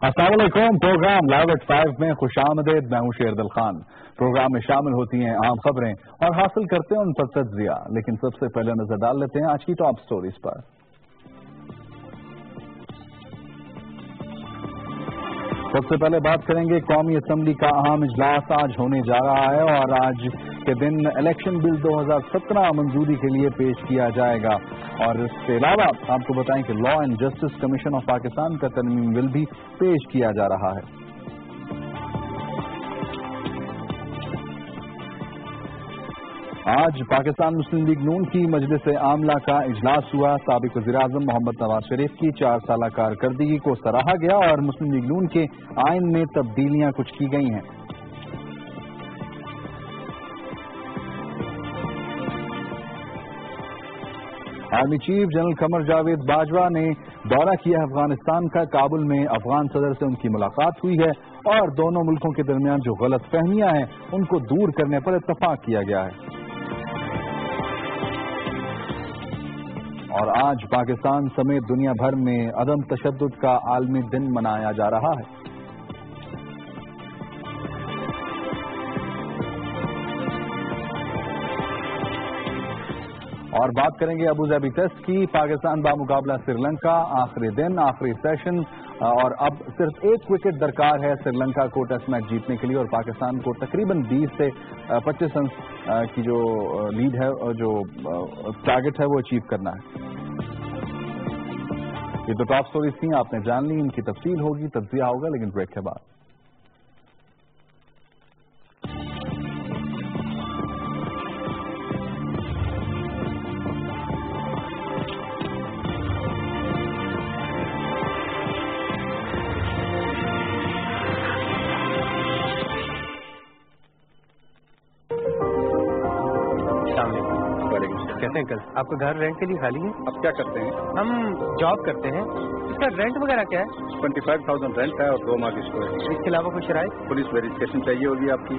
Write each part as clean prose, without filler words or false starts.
अस्सलाम वालेकुम। Programme live at 5 में खुशामदीद। मैं हूं शेरदल खान। प्रोग्राम में शामिल होती हैं आम खबरें और हासिल करते हैं उन पर तज्जिया। लेकिन सबसे पहले नजर डाल लेते हैं आज की टॉप स्टोरीज पर। सबसे पहले बात करेंगे कौमी असम्बली का अहम इजलास आज होने जा रहा है और आज के दिन इलेक्शन बिल 2017 मंजूरी के लिए पेश किया जाएगा। और इसके अलावा आपको बताएं कि law and justice commission of Pakistan का तरमीम बिल भी पेश किया जा रहा है। आज पाकिस्तान मुस्लिम लीग नून की मजलिस आमला का इजलास हुआ। साबिक वज़ीर-ए-आज़म मोहम्मद नवाज शरीफ की 4 साला कारकर्दगी को सराहा गया और मुस्लिम लीग नून के आइन में तब्दीलियां कुछ की गई हैं। Army chief general Qamar Javed Bajwa ने दौरा किया अफगानिस्तान का। काबुल में अफगान सदर से उनकी मुलाकात हुई है और दोनों मुल्कों के दरमियान जो गलत फहमियां हैं उनको दूर करने पर इत्तफाक किया गया है। और आज पाकिस्तान समेत दुनिया भर में अदम तशद्दुद का आलमी दिन मनाया जा रहा है। और बात करेंगे अबू धाबी टेस्ट की। पाकिस्तान बामुकाबला श्रीलंका, आखिरी दिन, आखिरी सेशन और अब सिर्फ एक विकेट दरकार है श्रीलंका को टेस्ट मैच जीतने के लिए और पाकिस्तान को तकरीबन 20 से 25 रन की जो लीड है, जो टारगेट है, वो अचीव करना है। ये तो टॉप स्टोरीज थी, आपने जान ली। इनकी तफसील होगी, तज्जिया होगा, लेकिन ब्रेक के बाद। कैसे अंकल, आपका घर रेंट के लिए खाली है? अब क्या करते हैं? हम जॉब करते हैं। इसका रेंट वगैरह क्या है? 25,000 रेंट है और 2 मार्केट को है। इसके अलावा कोई शराइत? पुलिस वेरिफिकेशन चाहिए होगी आपकी।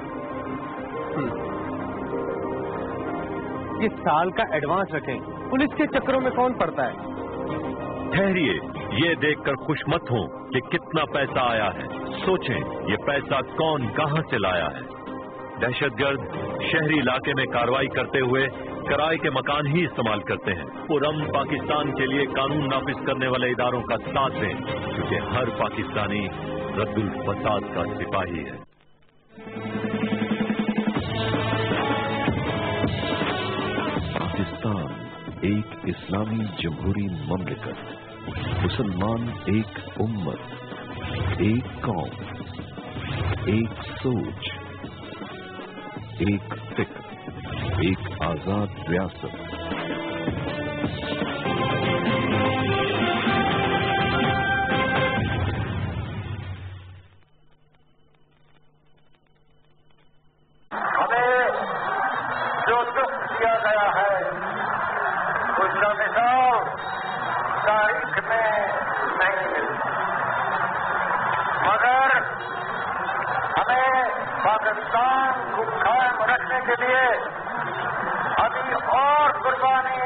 ये साल का एडवांस रखें, पुलिस के चक्करों में कौन पड़ता है? ठहरिए, ये देखकर खुश मत हो कि कितना पैसा आया है। सोचें, ये पैसा कौन कहां से लाया है। दहशतगर्द शहरी इलाके में कार्रवाई करते हुए किराए के मकान ही इस्तेमाल करते हैं। पुरम पाकिस्तान के लिए कानून नाफिज करने वाले इदारों का साथ दें, क्योंकि हर पाकिस्तानी रद्दुल फसाद का सिपाही है। पाकिस्तान एक इस्लामी जमहूरी ममलिकत, मुसलमान एक उम्मत, एक कौम, एक सोच, एक फिक्र, एक आजाद रियासत। हमें जो दुख दिया गया है उसका मिसाल तारीख में नहीं मिलता, मगर हमें पाकिस्तान को कायम रखने के लिए अभी और कुर्बानी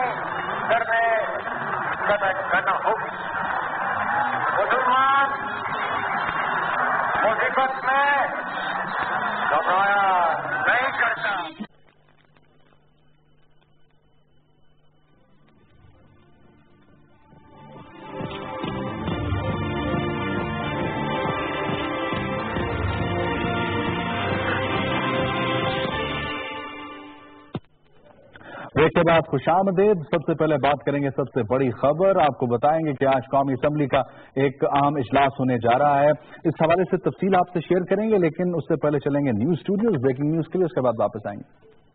करना होगी। मुसलमान मुसीबत में घबराया नहीं करता। ब्रेक के बाद खुशामदीद। सबसे पहले बात करेंगे सबसे बड़ी खबर। आपको बताएंगे कि आज कौमी असम्बली का एक अहम इजलास होने जा रहा है। इस हवाले से तफसील आपसे शेयर करेंगे, लेकिन उससे पहले चलेंगे न्यूज स्टूडियोज ब्रेकिंग न्यूज के लिए, उसके बाद वापस आएंगे।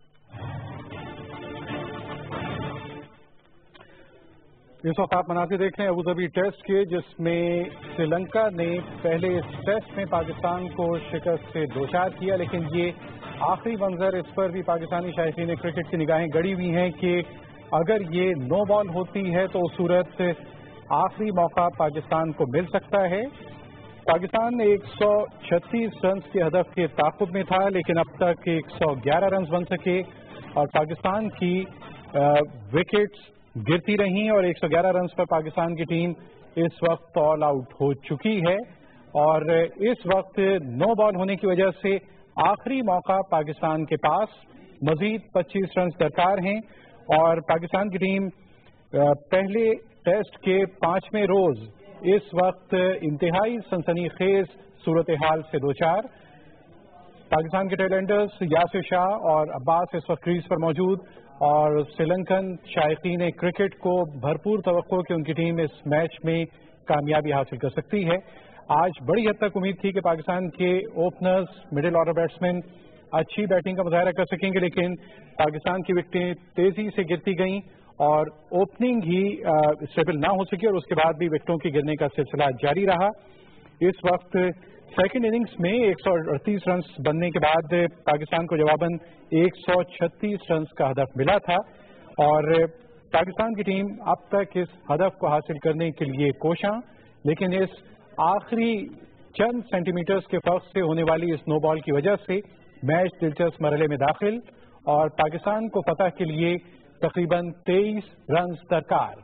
इस वक्त आप मनाज़िर देख रहे हैं अबू धाबी टेस्ट के, जिसमें श्रीलंका ने पहले इस टेस्ट में पाकिस्तान को शिकस्त से दोचार किया, लेकिन ये आखिरी मंजर, इस पर भी पाकिस्तानी शायकीन क्रिकेट की निगाहें गड़ी हुई हैं कि अगर ये नो बॉल होती है तो उस सूरत आखिरी मौका पाकिस्तान को मिल सकता है। पाकिस्तान 136 रन के हदफ के ताक़ुब में था, लेकिन अब तक 111 रन बन सके और पाकिस्तान की विकेट्स गिरती रहीं और 111 रन पर पाकिस्तान की टीम इस वक्त ऑल आउट हो चुकी है। और इस वक्त 9 बॉल होने की वजह से आखिरी मौका पाकिस्तान के पास, मजीद 25 रन दरकार हैं और पाकिस्तान की टीम पहले टेस्ट के 5वें रोज इस वक्त इंतहाई सनसनीखेज सूरत हाल से दो चार। पाकिस्तान के टेलेंडर्स यासिर शाह और अब्बास इस वक्त क्रीज पर मौजूद और श्रीलंकन शायकीन क्रिकेट को भरपूर तवक्को कि उनकी टीम इस मैच में कामयाबी हासिल कर सकती है। आज बड़ी हद तक उम्मीद थी कि पाकिस्तान के ओपनर्स, मिडिल ऑर्डर बैट्समैन अच्छी बैटिंग का मुजाहरा कर सकेंगे, लेकिन पाकिस्तान की विकेटें तेजी से गिरती गईं और ओपनिंग ही स्टेबल ना हो सकी और उसके बाद भी विकेटों के गिरने का सिलसिला जारी रहा। इस वक्त सेकंड इनिंग्स में 138 रन बनने के बाद पाकिस्तान को जवाबन 136 रन का हदफ मिला था और पाकिस्तान की टीम अब तक इस हदफ को हासिल करने के लिए कोशां, लेकिन इस आखिरी चंद सेंटीमीटर्स के फर्क से होने वाली इस नो बॉल की वजह से मैच दिलचस्प मरहले में दाखिल और पाकिस्तान को फतह के लिए तकरीबन 23 रन दरकार।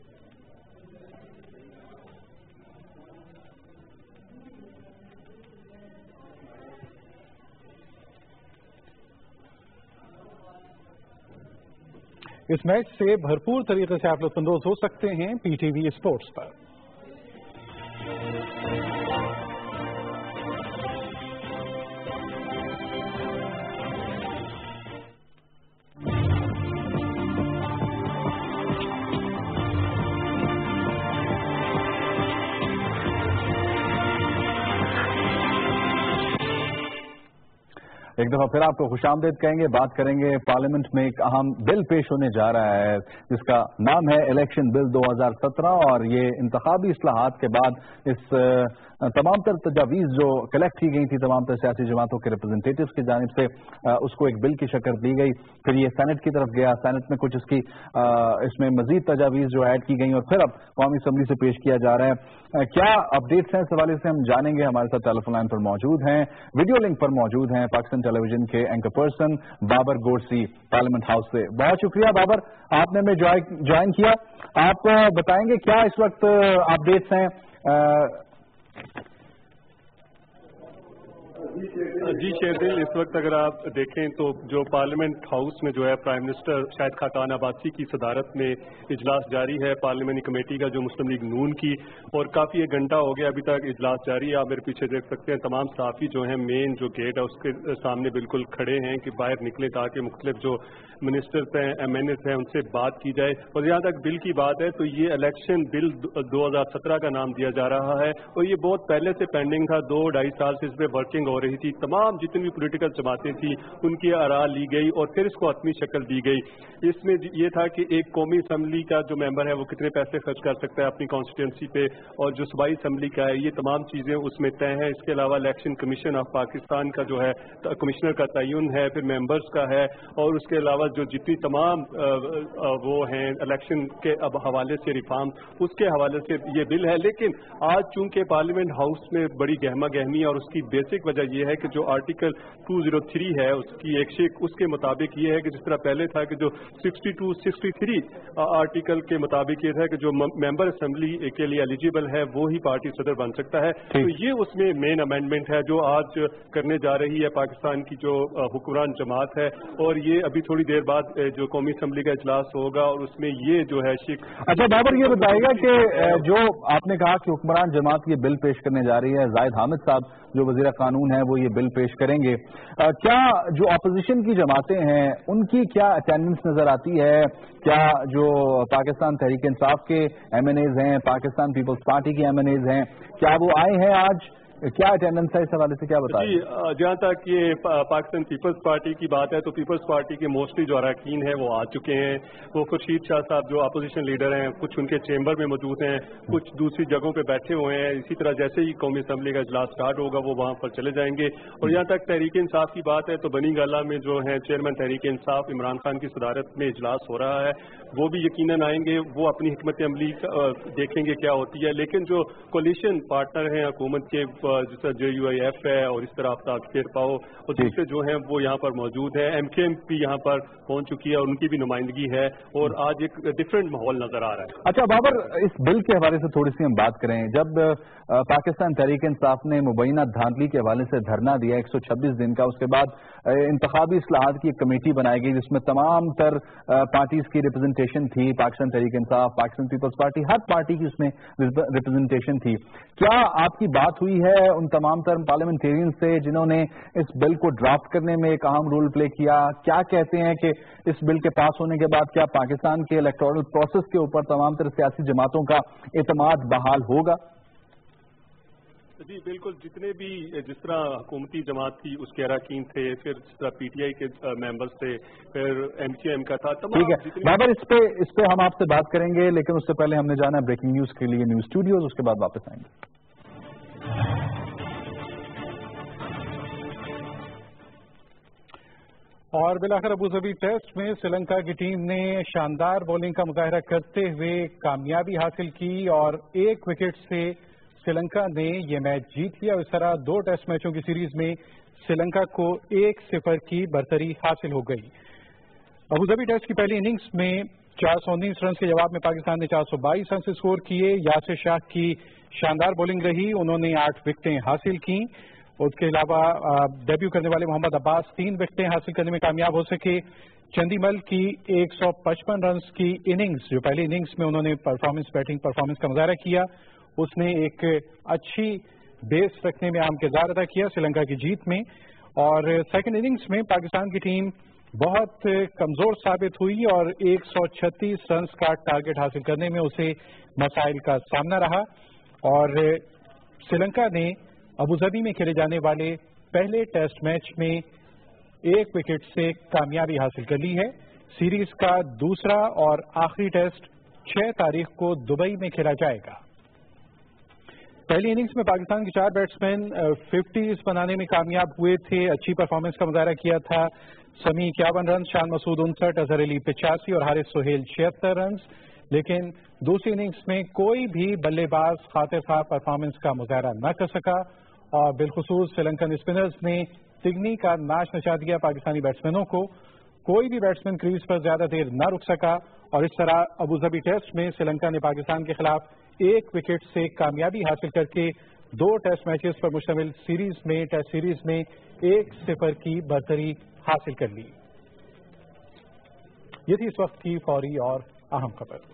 इस मैच से भरपूर तरीके से आप लुत्फानंदोज हो सकते हैं पीटीवी स्पोर्ट्स पर। एक दफा फिर आपको खुशामदीद कहेंगे। बात करेंगे पार्लियामेंट में एक अहम बिल पेश होने जा रहा है जिसका नाम है इलेक्शन बिल 2017 और ये इंतखाबी इस्लाहात के बाद इस तमाम तर तजावीज़ जो कलेक्ट की गई थी तमाम तर सियासी जमातों के रिप्रेजेंटेटिव्स की जानिब से उसको एक बिल की शक्ल दी गई, फिर ये सेनेट की तरफ गया, सेनेट में कुछ इसकी इसमें मजीद तजावीज़ जो ऐड की गई और फिर अब कौमी असम्बली से पेश किया जा रहा है। क्या अपडेट्स हैं इस हवाले से हम जानेंगे। हमारे साथ टेलीफोन लाइन पर मौजूद हैं, वीडियो लिंक पर मौजूद हैं पाकिस्तान टेलीविजन के anchor person Babar Gorsi parliament house से। बहुत शुक्रिया बाबर, आपने हमें ज्वाइन किया। आप बताएंगे क्या इस वक्त अपडेट्स हैं। जी शेरदिल, इस वक्त अगर आप देखें तो जो पार्लियामेंट हाउस में जो है प्राइम मिनिस्टर शाहिद खाकान अब्बासी की सदारत में इजलास जारी है पार्लियामेंट्री कमेटी का जो मुस्लिम लीग नून की, और काफ़ी 1 घंटा हो गया अभी तक इजलास जारी है। आप मेरे पीछे देख सकते हैं तमाम सहाफ़ी जो हैं मेन जो गेट है उसके सामने बिल्कुल खड़े हैं कि बाहर निकले ताकि मुख्तलिफ जो मिनिस्टर्स हैं, MNAs हैं, उनसे बात की जाए। और जहाँ तक बिल की बात है तो ये इलेक्शन बिल 2017 का नाम दिया जा रहा है और ये बहुत पहले से पेंडिंग था, 2-2.5 साल से इस पर वर्किंग हो रही थी। तमाम जितनी भी पॉलिटिकल जमातें थी उनकी आरा ली गई और फिर इसको हतमी शक्ल दी गई। इसमें ये था कि एक कौमी असम्बली का जो मेंबर है वो कितने पैसे खर्च कर सकता है अपनी कॉन्स्टिट्यूंसी पे, और जो सूबाई असम्बली का है ये तमाम चीज़ें उसमें तय हैं। इसके अलावा इलेक्शन कमीशन ऑफ पाकिस्तान का जो है कमिश्नर का तयन है, फिर मेंबर्स का है, और उसके अलावा जो जितनी तमाम वो हैं इलेक्शन के अब हवाले से रिफॉर्म उसके हवाले से ये बिल है। लेकिन आज चूंकि पार्लियामेंट हाउस में बड़ी गहमा गहमी है और उसकी बेसिक वजह यह है कि जो आर्टिकल 203 है उसकी एक शेख उसके मुताबिक ये है कि जिस तरह पहले था कि जो 62-63 आर्टिकल के मुताबिक ये था कि जो मेंबर असेंबली के लिए एलिजिबल है वो ही पार्टी सदर बन सकता है। तो ये उसमें मेन अमेंडमेंट है जो आज करने जा रही है पाकिस्तान की जो हुक्मरान जमात है, और ये अभी थोड़ी देर बाद जो कौमी असम्बली का इजलास होगा और उसमें ये जो है शेख। अच्छा बाबर, ये बताइएगा कि जो आपने कहा कि हुक्मरान जमात ये बिल पेश करने जा रही है, जाहिद हामिद साहब जो वजीर कानून है वो ये बिल पेश करेंगे, क्या जो अपोजिशन की जमातें हैं उनकी क्या अटेंडेंस नजर आती है? क्या जो पाकिस्तान तहरीक इंसाफ के MNAs हैं, पाकिस्तान पीपल्स पार्टी के MNAs हैं, क्या वो आए हैं आज? क्या अटेंडेंस है इस हवाले से क्या बताएं? जी, जहाँ तक ये पाकिस्तान पीपल्स पार्टी की बात है तो पीपल्स पार्टी के मोस्टली जो अरकान हैं वो आ चुके हैं। वो खुर्शीद शाह साहब जो अपोजिशन लीडर हैं कुछ उनके चेंबर में मौजूद हैं, कुछ दूसरी जगहों पे बैठे हुए हैं। इसी तरह जैसे ही कौमी असम्बली का इजलास स्टार्ट होगा वो वहाँ पर चले जाएंगे। और यहाँ तक तहरीक इंसाफ की बात है तो बनी गाला में जो है चेयरमैन तहरीक इंसाफ इमरान खान की सदारत में इजलास हो रहा है, वो भी यकीनन आएंगे, वो अपनी हिकमत अमली देखेंगे क्या होती है। लेकिन जो कोलिशन पार्टनर हैं हुकूमत के जिस तरह JUIF है और इस तरह आफ्ताब खेरपाओ और दूसरे जो हैं वो यहाँ पर मौजूद हैं। MKM भी यहाँ पर पहुँच चुकी है और उनकी भी नुमाइंदगी है और आज एक डिफरेंट माहौल नजर आ रहा है। अच्छा बाबर, इस बिल के हवाले से थोड़ी सी हम बात करें। जब पाकिस्तान तहरीक इंसाफ ने मुबैना धांधली के हवाले से धरना दिया 126 दिन का, उसके बाद इंतखाबी इस्लाहात की एक कमेटी बनाई गई जिसमें तमाम तर पार्टीज की रिप्रेजेंटेशन थी। पाकिस्तान तहरीक इंसाफ, पाकिस्तान पीपल्स पार्टी, हर पार्टी की उसमें रिप्रेजेंटेशन थी। क्या आपकी बात हुई है उन तमाम तर पार्लियामेंटेरियन से जिन्होंने इस बिल को ड्राफ्ट करने में एक अहम रोल प्ले किया? क्या कहते हैं कि इस बिल के पास होने के बाद क्या पाकिस्तान के इलेक्टोरल प्रोसेस के ऊपर तमाम तर सियासी जमातों का एतमाद बहाल होगा? जी बिल्कुल, जितने भी जिस तरह हुकूमती जमात थी उसके अरकान थे, फिर जिस तरह PTI के मेंबर्स थे, फिर MKM का था, तमाम। ठीक है बाबर, इस पे हम आपसे बात करेंगे, लेकिन उससे पहले हमने जाना है ब्रेकिंग न्यूज के लिए न्यूज स्टूडियोज, उसके बाद वापस आएंगे। और बिलाखिर अबूधाबी टेस्ट में श्रीलंका की टीम ने शानदार बॉलिंग का मुजाहरा करते हुए कामयाबी हासिल की और 1 विकेट से श्रीलंका ने यह मैच जीत लिया। इस तरह 2 टेस्ट मैचों की सीरीज में श्रीलंका को 1-0 की बरतरी हासिल हो गई। अबूधाबी टेस्ट की पहली इनिंग्स में 419 रन के जवाब में पाकिस्तान ने 422 रन से स्कोर किए। यासिर शाह की शानदार बॉलिंग रही, उन्होंने 8 विकेटें हासिल की। उसके अलावा डेब्यू करने वाले मोहम्मद अब्बास 3 विकेटें हासिल करने में कामयाब हो सके। चंदीमल की 155 रन की इनिंग्स, जो पहली इनिंग्स में उन्होंने बैटिंग परफॉर्मेंस का मुजाहरा किया, उसने एक अच्छी बेस रखने में अहम किरदार अदा किया श्रीलंका की जीत में। और सेकंड इनिंग्स में पाकिस्तान की टीम बहुत कमजोर साबित हुई और 136 रन का टारगेट हासिल करने में उसे मसाइल का सामना रहा और श्रीलंका ने अबूधाबी में खेले जाने वाले पहले टेस्ट मैच में 1 विकेट से कामयाबी हासिल कर ली है। सीरीज का दूसरा और आखिरी टेस्ट 6 तारीख को दुबई में खेला जाएगा। पहली इनिंग्स में पाकिस्तान के 4 बैट्समैन 50s बनाने में कामयाब हुए थे, अच्छी परफॉर्मेंस का मुजाहरा किया था। समी 51 रन, शान मसूद 59, अजहर अली 85 और हारिस सोहेल 76 रन। लेकिन दूसरी इनिंग्स में कोई भी बल्लेबाज खातिर खा परफॉर्मेंस का मुजाहरा न कर सका और बिलखुसूस श्रीलंकन स्पिनर्स ने तिगनी का नाश नचा दिया पाकिस्तानी बैट्समैनों को। कोई भी बैट्समैन क्रीज पर ज्यादा देर न रुक सका और इस तरह अबूधाबी टेस्ट में श्रीलंका ने पाकिस्तान के खिलाफ 1 विकेट से कामयाबी हासिल करके 2 टेस्ट मैचेस पर मुश्तमिल टेस्ट सीरीज में 1-0 की बरतरी हासिल कर ली। ये थी इस वक्त की फौरी और अहम खबर।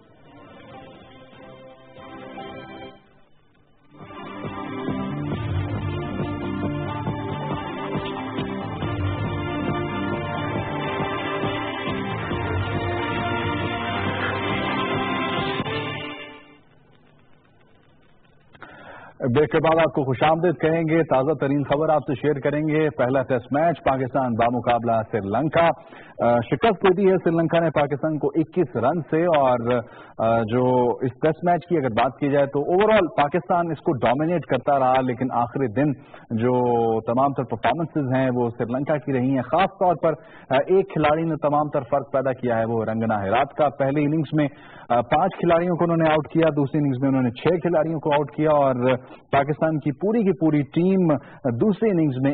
ब्रेक के बाद आपको खुशामदीद कहेंगे, ताज़ा तरीन खबर आपसे शेयर करेंगे। पहला टेस्ट मैच पाकिस्तान बामुकाबला श्रीलंका। शिकस्त दे दी है श्रीलंका ने पाकिस्तान को 21 रन से और जो इस टेस्ट मैच की अगर बात की जाए तो ओवरऑल पाकिस्तान इसको डोमिनेट करता रहा, लेकिन आखिरी दिन जो तमाम तर परफॉर्मेंसेज हैं वो श्रीलंका की रही हैं। खास तौर पर एक खिलाड़ी ने तमाम तर फर्क पैदा किया है, वो रंगना हेरात का। पहली इनिंग्स में 5 खिलाड़ियों को उन्होंने आउट किया, दूसरी इनिंग्स में उन्होंने 6 खिलाड़ियों को आउट किया और पाकिस्तान की पूरी टीम दूसरी इनिंग्स में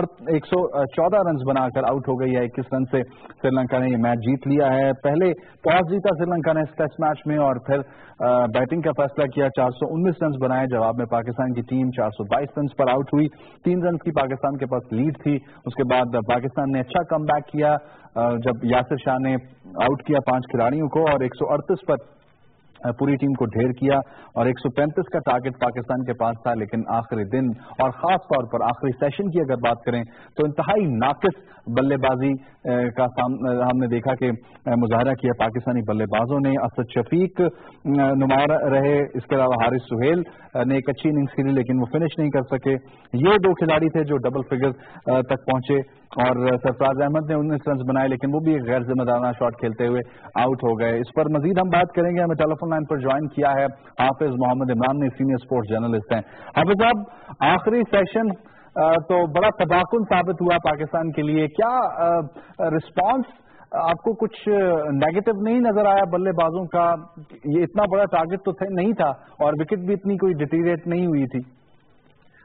114 रन बनाकर आउट हो गई है। 21 रन से श्रीलंका ने ये मैच जीत लिया है। पहले टॉस जीता श्रीलंका ने इस टेस्ट मैच में और फिर बैटिंग का फैसला किया। 419 रन बनाए, जवाब में पाकिस्तान की टीम 422 रन पर आउट हुई। 3 रन की पाकिस्तान के पास लीड थी। उसके बाद पाकिस्तान ने अच्छा कमबैक किया जब यासिर शाह ने आउट किया 5 खिलाड़ियों को और 138 पर पूरी टीम को ढेर किया और 135 का टारगेट पाकिस्तान के पास था। लेकिन आखिरी दिन और खास तौर पर आखिरी सेशन की अगर बात करें तो इंतहाई नाकिस बल्लेबाजी का हमने देखा कि मुजाहरा किया पाकिस्तानी बल्लेबाजों ने। असद शफीक नुमाया रहे, इसके अलावा हारिस सोहेल ने एक अच्छी इनिंग्स खेली लेकिन वो फिनिश नहीं कर सके। ये 2 खिलाड़ी थे जो डबल फिगर तक पहुंचे और सरफराज अहमद ने 19 रन बनाए, लेकिन वो भी एक गैर जिम्मेदाराना शॉट खेलते हुए आउट हो गए। इस पर मजीद हम बात करेंगे। हमें टेलीफोन लाइन पर ज्वाइन किया है हाफिज मोहम्मद इमरान ने, सीनियर स्पोर्ट्स जर्नलिस्ट हैं। हाफिज साहब, आखिरी सेशन तो बड़ा तबाहकुन साबित हुआ पाकिस्तान के लिए, क्या रिस्पांस आपको कुछ नेगेटिव नहीं नजर आया बल्लेबाजों का? ये इतना बड़ा टारगेट तो नहीं था और विकेट भी इतनी कोई डिटीरिएट नहीं हुई थी।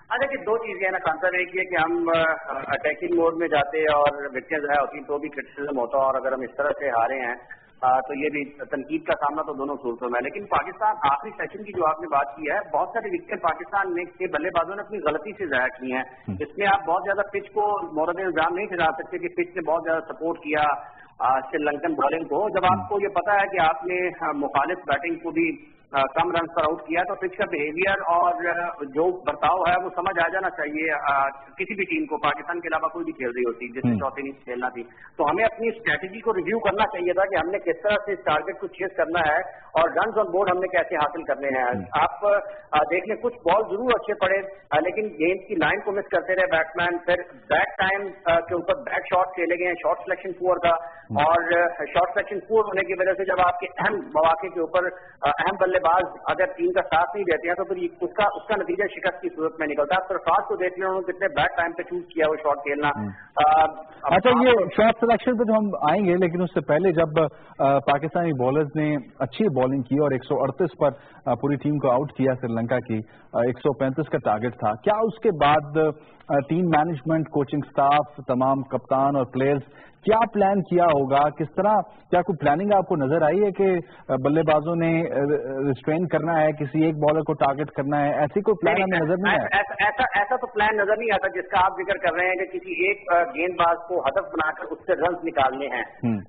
देखिए दो चीजें हैं ना खान साहब, एक ये कि हम अटैकिंग मोड में जाते हैं और विकेट ज़ाया होती तो भी क्रिटिसिज्म होता, और अगर हम इस तरह से हारे हैं तो ये भी तनकीद का सामना तो दोनों सूरतों में है। लेकिन पाकिस्तान आखिरी सेशन की जो आपने बात की है, बहुत सारे विकेट पाकिस्तान में के बल्लेबाजों ने अपनी गलती से ज़ाया की हैं। इसमें आप बहुत ज्यादा पिच को मोरद इल्जाम नहीं ठहरा सकते कि पिच ने बहुत ज्यादा सपोर्ट किया श्रीलंकन बॉलिंग को। जब आपको ये पता है कि आपने मुखालिफ बैटिंग को भी कम रन पर आउट किया, तो पिच का बिहेवियर और जो बर्ताव है वो समझ आ जाना चाहिए किसी भी टीम को, पाकिस्तान के अलावा कोई भी खेल रही होती जिसने चौथी इनिंग्स खेलना थी। तो हमें अपनी स्ट्रेटेजी को रिव्यू करना चाहिए था कि हमने किस तरह से इस टारगेट को चेस करना है और रन ऑन बोर्ड हमने कैसे हासिल करने हैं। आप देख लें, कुछ बॉल जरूर अच्छे पड़े लेकिन गेंद की लाइन को मिस करते रहे बैट्समैन, फिर बैक टाइम के ऊपर बैक शॉट खेले गए, शॉट सिलेक्शन पुअर था, और शॉट सिलेक्शन पुअर होने की वजह से जब आपके अहम मौके के ऊपर अहम बल्लेबाज अगर टीम का साथ नहीं देते हैं तो फिर उसका नतीजा शिकस्त की सूरत में निकलता है। सरफराज को देख लें, उन्होंने कितने बैक टाइम पे चूज किया वो शॉट खेलना। अच्छा, ये शॉट सिलेक्शन पे तो हम आएंगे, लेकिन उससे पहले जब पाकिस्तानी बॉलर्स ने अच्छी बॉलिंग की और 138 पर पूरी टीम को आउट किया श्रीलंका की, 135 का टारगेट था, क्या उसके बाद टीम मैनेजमेंट, कोचिंग स्टाफ, तमाम कप्तान और प्लेयर्स क्या प्लान किया होगा? किस तरह, क्या कोई प्लानिंग आपको नजर आई है कि बल्लेबाजों ने रिस्ट्रेन करना है, किसी एक बॉलर को टारगेट करना है? ऐसी कोई प्लान हमें नजर नहीं आया। ऐसा तो प्लान नजर नहीं आता जिसका आप जिक्र कर रहे हैं कि किसी एक गेंदबाज को हदफ बनाकर उससे रन निकालने हैं।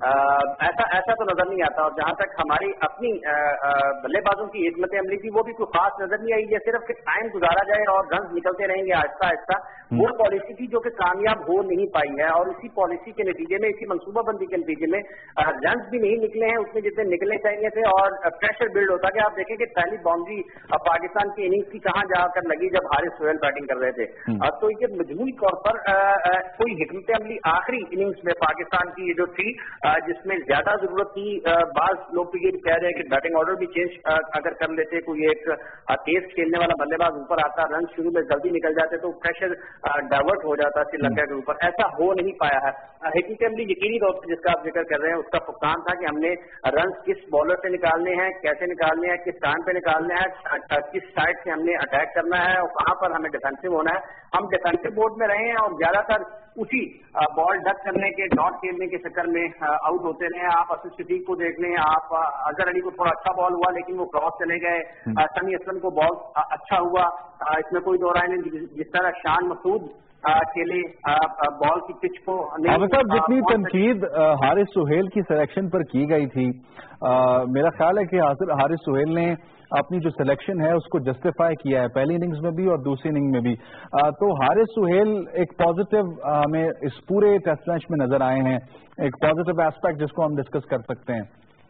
ऐसा तो नजर नहीं आता। और जहां तक हमारी अपनी बल्लेबाजों की हिकमत अमली थी, वो भी कोई खास नजर नहीं आई। ये सिर्फ कि टाइम गुजारा जाए और रन निकलते रहेंगे आहिस्ता आहिस्ता, वो पॉलिसी थी जो कि कामयाब हो नहीं पाई है। और इसी पॉलिसी के नतीजे में, इसी मनसूबाबंदी के नतीजे में रन भी नहीं निकले हैं उतने जितने निकलने चाहिए थे, और प्रेशर बिल्ड होता गया। आप देखें कि पहली बाउंड्री पाकिस्तान की इनिंग्स की कहां जाकर लगी जब हारिस सोहेल बैटिंग कर रहे थे। तो ये मजमूई तौर पर कोई हिकमत अमली आखिरी इनिंग्स में पाकिस्तान की जो थी, जिसमें ज्यादा जरूरत थी, बाज लोग तो ये कह रहे हैं कि बैटिंग ऑर्डर भी चेंज अगर कर लेते, कोई एक तेज खेलने वाला बल्लेबाज ऊपर आता, रन शुरू में जल्दी निकल जाते तो प्रेशर डाइवर्ट हो जाता श्रीलंका के ऊपर। ऐसा हो नहीं पाया है। हिकमत अमली यकीनी तौर पर जिसका आप जिक्र कर रहे हैं उसका फुकसान था कि हमने रन किस बॉलर से निकालने हैं, कैसे निकालने हैं, किस टाइम पे निकालने हैं, किस साइड से हमने अटैक करना है और कहां पर हमें डिफेंसिव होना है। हम डिफेंसिव मोड में रहे हैं और ज्यादातर उसी बॉल डक करने के, डॉट खेलने के चक्कर में आउट होते रहे। आप असिस सिद्दीक को देख लें, आप अजहर अली को थोड़ा अच्छा बॉल हुआ लेकिन वो क्रॉस चले गए, सनी असलम को बॉल अच्छा हुआ, इसमें कोई दो राय नहीं। जिस तरह शान मसूद खेले बॉल की पिच को मतलब जितनी तनकीद हारिस सोहेल की सिलेक्शन पर की गई थी, मेरा ख्याल है कि हारिस सोहेल ने अपनी जो सिलेक्शन है उसको जस्टिफाई किया है, पहली इनिंग्स में भी और दूसरी इनिंग में भी। तो हारिस सोहेल एक पॉजिटिव हमें इस पूरे टेस्ट मैच में नजर आए हैं, एक पॉजिटिव एस्पेक्ट जिसको हम डिस्कस कर सकते हैं।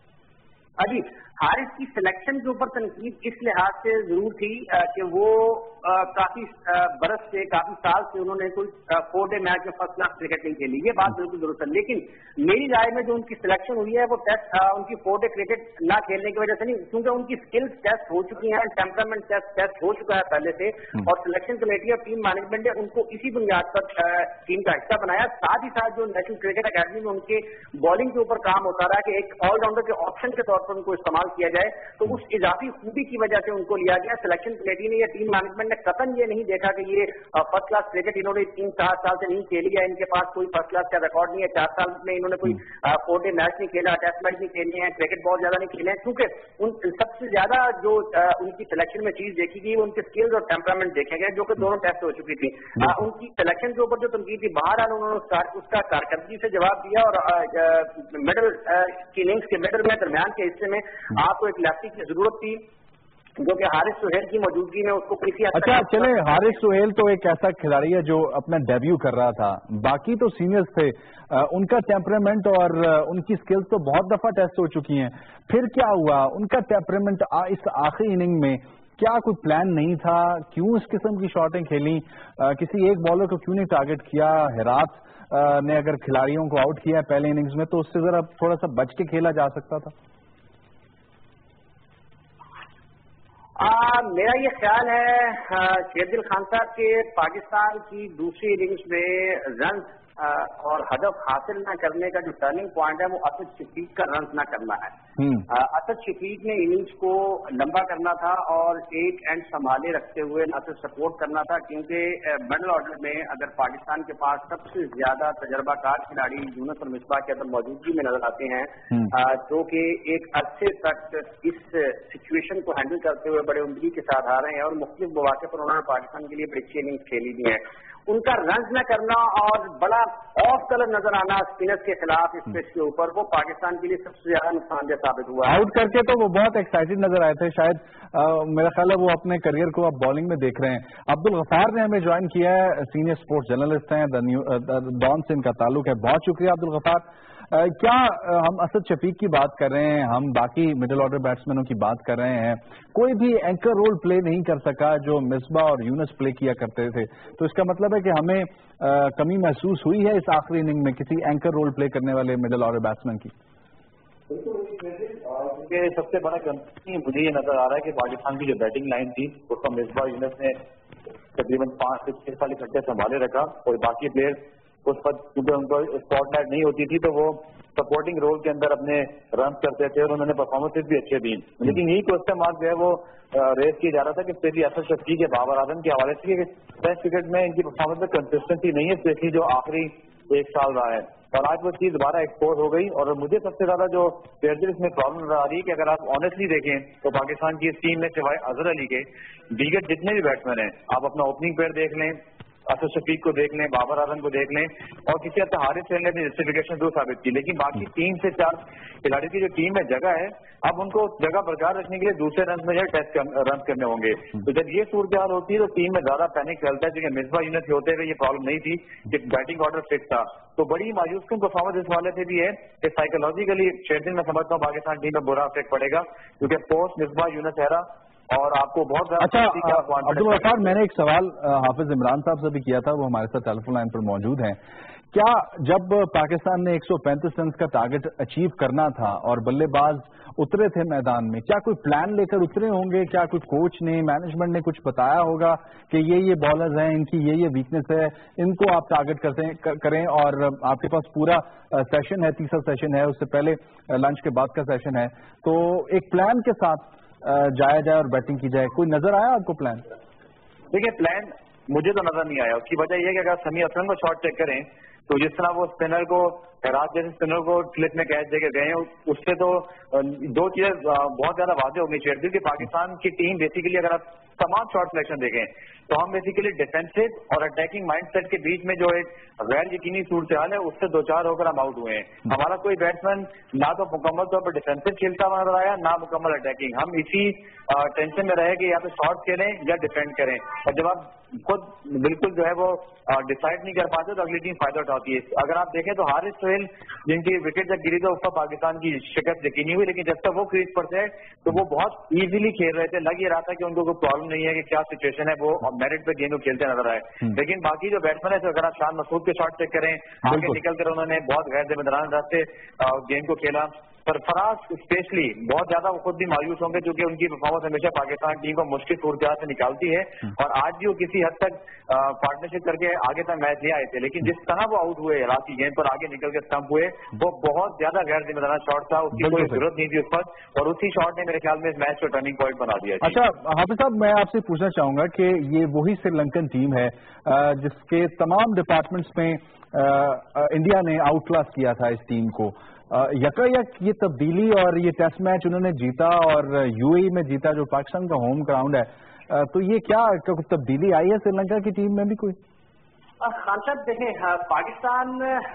अजी, हारिस की सिलेक्शन के ऊपर तनकीद इस लिहाज से जरूर थी कि वो काफी बरस से, काफी साल से उन्होंने कोई 4 डे मैच में फर्स्ट क्लास क्रिकेट नहीं खेली, ये बात बिल्कुल दुरुस्त है। लेकिन मेरी राय में जो उनकी सिलेक्शन हुई है वो टेस्ट उनकी 4 डे क्रिकेट ना खेलने की वजह से नहीं, क्योंकि उनकी स्किल्स टेस्ट हो चुकी हैं, टेम्परामेंट टेस्ट हो चुका है पहले से, और सिलेक्शन कमेटी और टीम मैनेजमेंट ने उनको इसी बुनियाद पर टीम का हिस्सा बनाया। साथ ही साथ जो नेशनल क्रिकेट अकेडमी में उनके बॉलिंग के ऊपर काम होता रहा कि एक ऑलराउंडर के ऑप्शन के तौर पर उनको इस्तेमाल किया जाए, तो उस इजाफी खूबी की वजह से उनको लिया गया। सिलेक्शन कमेटी ने या टीम मैनेजमेंट ने कतन ये नहीं देखा कि ये फर्स्ट क्लास क्रिकेट इन्होंने 3-4 साल से नहीं खेली है, इनके पास कोई फर्स्ट क्लास का रिकॉर्ड नहीं है, 4 साल में इन्होंने कोई 4 डे मैच नहीं खेला, टेस्ट मैच नहीं खेले हैं, क्रिकेट बहुत ज्यादा नहीं खेले हैं। क्योंकि उन सबसे ज्यादा जो उनकी सिलेक्शन में चीज देखी गई उनके स्किल्स और टेम्परामेंट देखे गए, जो कि दोनों टेस्ट हो चुकी थी। उनकी सिलेक्शन के ऊपर जो तनकीद थी, बहरहाल उन्होंने उसका कारकर्दगी से जवाब दिया, और मिडल की इनिंग्स के मिडल में, दरमियान के हिस्से में आपको एक लेफ्टी की जरूरत थी जो कि हारिस सोहेल की मौजूदगी में उसको किसी अच्छा चले, हारिस सोहेल तो एक ऐसा खिलाड़ी है जो अपना डेब्यू कर रहा था, बाकी तो सीनियर्स थे, उनका टेम्परामेंट और उनकी स्किल्स तो बहुत दफा टेस्ट हो चुकी हैं। फिर क्या हुआ उनका टेम्परामेंट इस आखिरी इनिंग में? क्या कोई प्लान नहीं था? क्यों इस किस्म की शॉटें खेली? किसी एक बॉलर को क्यों नहीं टारगेट किया? हेरात ने अगर खिलाड़ियों को आउट किया पहले इनिंग्स में तो उससे जरा थोड़ा सा बच के खेला जा सकता था। मेरा ये ख्याल है शेरदिल खान साहब के पाकिस्तान की दूसरी इनिंग्स में रन اور ہدف حاصل نہ کرنے کا جو ٹرننگ پوائنٹ ہے وہ اسد شفیق کا رنز نہ کرنا ہے. اسد شفیق نے اننگز کو لمبا کرنا تھا اور ایک اینڈ سنبھالے رکھتے ہوئے نہ صرف سپورٹ کرنا تھا، کیونکہ مڈل آرڈر میں اگر پاکستان کے پاس سب سے زیادہ تجربہ کار کھلاڑی یونس اور مصباح کی اندر موجودگی میں نظر آتے ہیں، جو کہ ایک عرصے تک اس سچویشن کو ہینڈل کرتے ہوئے بڑے عمدگی کے ساتھ آ رہے ہیں اور مختلف مواقع پر انہوں نے پاکستان کے لیے بڑی اچھی اننگز کھیلی بھی ہیں. ان کا رنز نہ کرنا اور بڑا آف کلر نظر آنا اسپنرز کے خلاف اس پیچ کے اوپر، وہ پاکستان کے لیے سب سے زیادہ نقصان دہ ثابت ہوا. آؤٹ کر کے تو وہ بہت ایکسائٹڈ نظر آئے تھے، شاید میرا خیال ہے وہ اپنے کریئر کو اب بالنگ میں دیکھ رہے ہیں. عبدالغفار نے ہمیں جوائن کیا ہے، سینئر سپورٹس جرنلسٹ ہیں، ڈان سے ان کا تعلق ہے. بہت شکریہ عبدالغفار. کیا ہم اسد شفیق کی بات کر رہے ہیں، ہم باقی مڈل آرڈر بیٹسمینوں کی بات کر رہے ہیں، کوئی بھی اینکر رول پلے نہیں کر سکا جو مصباح اور یونس پلے کیا کرتے تھے، تو اس کا مطلب ہے کہ ہمیں کمی محسوس ہوئی ہے اس آخری اننگ میں کسی اینکر رول پلے کرنے والے مڈل آرڈر بیٹسمین کی؟ سب سے بڑا کنسرن مجھے یہ نظر آ رہا ہے کہ پاکستان کی جو بیٹنگ لائن تھی اس کو مصباح یونس نے تقریباً 5 سے 6 سال اکٹھے سنبھالے رکھا، اور باقی پلیئر اس پر کیونکہ ان کو اسپاٹ لائٹ نہیں ہوتی تھی تو وہ سپورٹنگ رول کے اندر اپنے رنس کرتے تھے اور انہوں نے پرفارمنس بھی اچھے دی. لیکن یہی کوشچن مارک جو ہے وہ ریز کیا جا رہا تھا کہ اسپیشلی اسد شفیق کے بابر اعظم کے حوالے سے کہ ٹیسٹ کرکٹ میں ان کی پرفارمنس میں کنسسٹنسی نہیں ہے، اسپیشلی جو آخری 1 سال رہا ہے. اور آج وہ چیز دوبارہ ایکسپوز ہو گئی. اور مجھے سب سے زیادہ جو اس میں پرابلم نظر آ رہی ہے کہ اگر آپ آنیسٹلی دیکھیں تو پاکستان کی اس ٹیم میں سوائے اظہر علی کے دیگر جتنے بھی بیٹسمین ہیں، آپ اپنا اوپننگ پیئر دیکھ لیں، اسد شفیق کو دیکھ لیں، بابر اعظم کو دیکھ لیں، اور کسی حد تک حارث سہیل نے اپنی جسٹیفیکیشن ضرور ثابت کی، لیکن باقی 3 سے 4 کھلاڑیوں کی جو ٹیم میں جگہ ہے، اب ان کو جگہ برقرار رکھنے کے لیے دوسرے رنز میں جو ٹیسٹ رنز کرنے ہوں گے. تو جب یہ صورتحال ہوتی ہے تو ٹیم میں زیادہ پینک چلتا ہے، کیونکہ مصباح یونس ہوتے ہوئے یہ پرابلم نہیں تھی کہ بیٹنگ آرڈر فٹ تھا. تو بڑی مایوس کن پرفارمنس اس حوالے سے بھی ہے کہ سائیکولوجیکلی شاید میں سمجھتا ہوں پاکستان ٹیم میں برا افیکٹ پڑے گا، کیونکہ پوسٹ مصباح یونس ایرا اور آپ کو بہت زیادہ. اچھا عبدالغفار، میں نے ایک سوال حافظ عمران صاحب سے بھی کیا تھا، وہ ہمارے ساتھ ٹیلی فون لائن پر موجود ہیں. کیا جب پاکستان نے 135 رنز کا ٹارگٹ اچیو کرنا تھا اور بلے باز اترے تھے میدان میں، کیا کوئی پلان لے کر اترے ہوں گے؟ کیا کوئی کوچ نے، مینجمنٹ نے کچھ بتایا ہوگا کہ یہ بالرز ہیں، ان کی یہ ویکنس ہے، ان کو آپ ٹارگٹ کریں، اور آپ کے پاس پورا سیشن ہے، تیسرا سیشن ہے، اس سے پہلے لنچ کے بعد کا سیشن ہے، تو ایک پلان کے ساتھ جایا جائے اور بیٹنگ کی جائے؟ کوئی نظر آیا آپ کو پلان؟ دیکھیے، پلان مجھے تو نظر نہیں آیا. اس کی وجہ یہ ہے کہ اگر سمیع افرن کو شاٹ چیک کریں تو جس طرح وہ اسپنر کو خیرات جیسے اسپنر کو سلپ میں کیچ دے کے گئے ہیں، اس سے تو 2 چیزیں بہت زیادہ واضح ہونی چاہیے تھی کہ پاکستان کی ٹیم بیسیکلی اگر آپ تمام شاٹ سلیکشن دیکھیں تو ہم بیسیکلی ڈیفینسو اور اٹیکنگ مائنڈ سیٹ کے بیچ میں جو ایک غیر یقینی صورتحال ہے اس سے 2-4 ہو کر ہم آؤٹ ہوئے ہیں. ہمارا کوئی بیٹسمین نہ تو مکمل طور پر ڈیفینسو کھیلتا ہوا نظر آیا، نہ مکمل اٹیکنگ. ہم اسی ٹینشن میں رہے کہ یا تو شاٹ کھیلیں یا ڈیفینڈ کریں، اور جب آپ خود بالکل جو ہے وہ ڈیسائیڈ نہیں کر پاتے تو اگلی ٹیم فائدہ اٹھاتی ہے. اگر آپ دیکھیں تو حارث سہیل جن کی وکٹ جب گری تو اس پر پاکستان کی شکست یقینی ہوئی، لیکن جب تک وہ کریز پر تھے تو وہ بہت ایزیلی کھیل رہے تھے. لگ یہ رہا تھا کہ ان کو کوئی پرابلم نہیں ہے کہ کیا سچویشن ہے، وہ میرٹ پہ گیند کو کھیلتے نظر آئے. لیکن باقی جو بیٹسمین ہے، اگر آپ شان مسعود کے شاٹ چیک کریں، آگے نکل کر انہوں نے بہت غیر ذمہ دارانہ انداز سے گیند کو کھیلا. سرفراز اسپیشلی بہت زیادہ وہ خود بھی مایوس ہوں گے کیونکہ ان کی پرفارمنس ہمیشہ پاکستان ٹیم کو مشکل صورتحال سے نکالتی ہے، اور آج بھی وہ کسی حد تک پارٹنرشپ کر کے آگے تک میچ لے آئے تھے. لیکن جس طرح وہ آؤٹ ہوئے رات کی گیند پر آگے نکل کے اسٹمپ ہوئے، وہ بہت زیادہ غیر ذمہ دارانہ شاٹ تھا، اس کی کوئی ضرورت نہیں تھی اس پر، اور اسی شاٹ نے میرے خیال میں اس میچ کو ٹرننگ پوائنٹ بنا دیا. اچھا حافظ صاحب، میں آپ سے پوچھنا چاہوں گا کہ یہ وہی سری لنکن ٹیم ہے جس کے تمام ڈپارٹمنٹس میں انڈیا نے آؤٹ کلاس کیا تھا اس ٹیم کو. یک یہ تبدیلی اور یہ ٹیسٹ میچ انہوں نے جیتا اور یو اے ای میں جیتا جو پاکستان کا ہوم گراؤنڈ ہے، تو یہ کیا تبدیلی آئی ہے سری لنکا کی ٹیم میں بھی کوئی؟ خان صاحب دیکھیں، پاکستان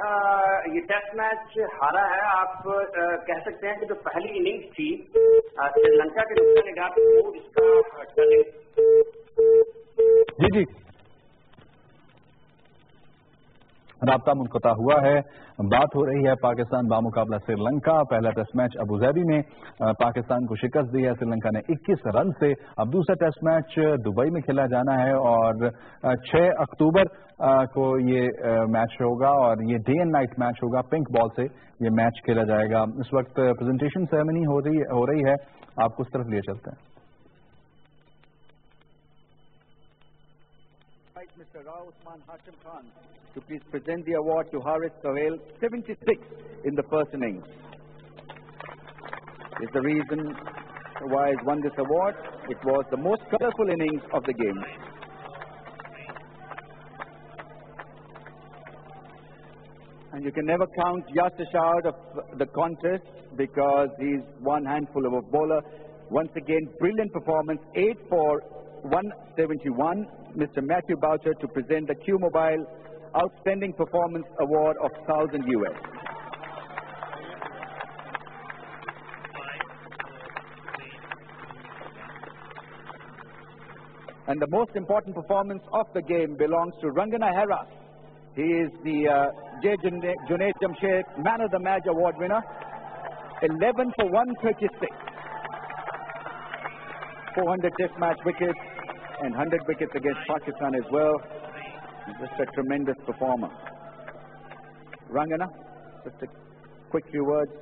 یہ ٹیسٹ میچ ہارا ہے. آپ کہہ سکتے ہیں کہ جو پہلی اننگز تھی سری لنکا کے نقطہ نگاہ پہ وہ اس کا جی رابطہ منقطع ہوا ہے. بات ہو رہی ہے پاکستان بامقابلہ سری لنکا. پہلا ٹیسٹ میچ ابوظہبی میں پاکستان کو شکست دی ہے سری لنکا نے 21 رن سے. اب دوسرا ٹیسٹ میچ دبئی میں کھیلا جانا ہے اور 6 اکتوبر کو یہ میچ ہوگا اور یہ ڈے اینڈ نائٹ میچ ہوگا. پنک بال سے یہ میچ کھیلا جائے گا. اس وقت پریزنٹیشن سیریمنی ہو رہی ہے، آپ کو اس طرف لیے چلتے ہیں. Mr. Rao Usman Hashim Khan to please present the award to Haris Sohail, 76 in the first innings. Is the reason why he's won this award. It was the most colourful innings of the game. And you can never count Yasish out of the contest because he's one handful of a bowler. Once again, brilliant performance, 8 for 171. Mr. Matthew Boucher to present the Q Mobile Outstanding Performance Award of $1,000 US. And the most important performance of the game belongs to Rangana Hera. He is the J. Junaid Jamshed Man of the Match Award winner. 11 for 136. 400 test match wickets and 100 wickets against Pakistan as well. Just a tremendous performer. Rangana, just a quick few words.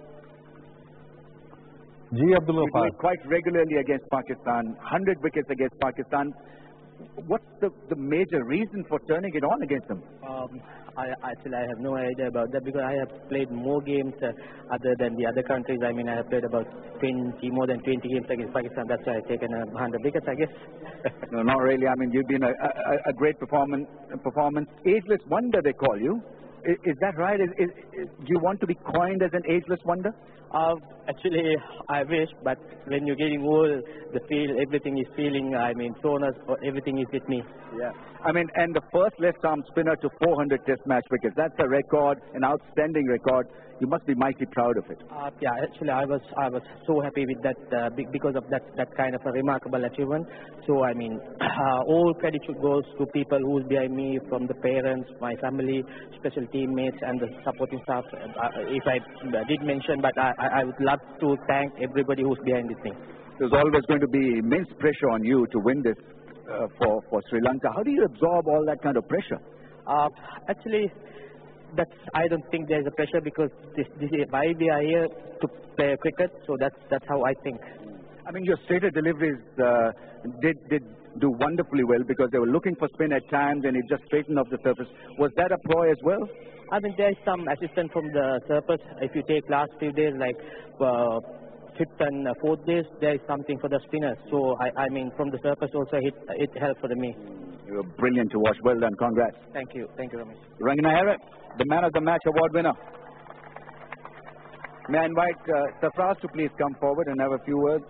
Ji Abdul He played quite regularly against Pakistan, 100 wickets against Pakistan. What's the major reason for turning it on against them? I have no idea about that because I have played more games other than the other countries. I mean, I have played about more than 20 games against Pakistan. That's why I've taken 100 wickets, I guess. No, not really. I mean, you've been a great performance. Ageless wonder, they call you. Is that right? Do you want to be coined as an ageless wonder? Actually, I wish, but when you're getting old, everything is feeling, I mean, tonus, everything is with me. Yeah. I mean, and the first left-arm spinner to 400 test match wickets. That's a record, an outstanding record. You must be mighty proud of it. Yeah, actually, I was so happy with that because of that kind of a remarkable achievement. So, I mean, all credit goes to people who's behind me, from the parents, my family, special teammates, and the supporting staff. If I did mention, but I would love to thank everybody who's behind this thing. There's always going to be immense pressure on you to win this for Sri Lanka. How do you absorb all that kind of pressure? Actually, I don't think there's a pressure because this is why we are here to play cricket. So that's how I think. I mean, your straighter deliveries did do wonderfully well because they were looking for spin at times and it just straightened off the surface. Was that a ploy as well? I mean, there's some assistance from the surface. If you take last few days, like fifth and fourth days, there is something for the spinners. So, I mean, from the surface also, it helped for me. You were brilliant to watch. Well done. Congrats. Thank you. Thank you, Ramesh. Rangana Hera, the Man of the Match award winner. May I invite Sarfraz to please come forward and have a few words?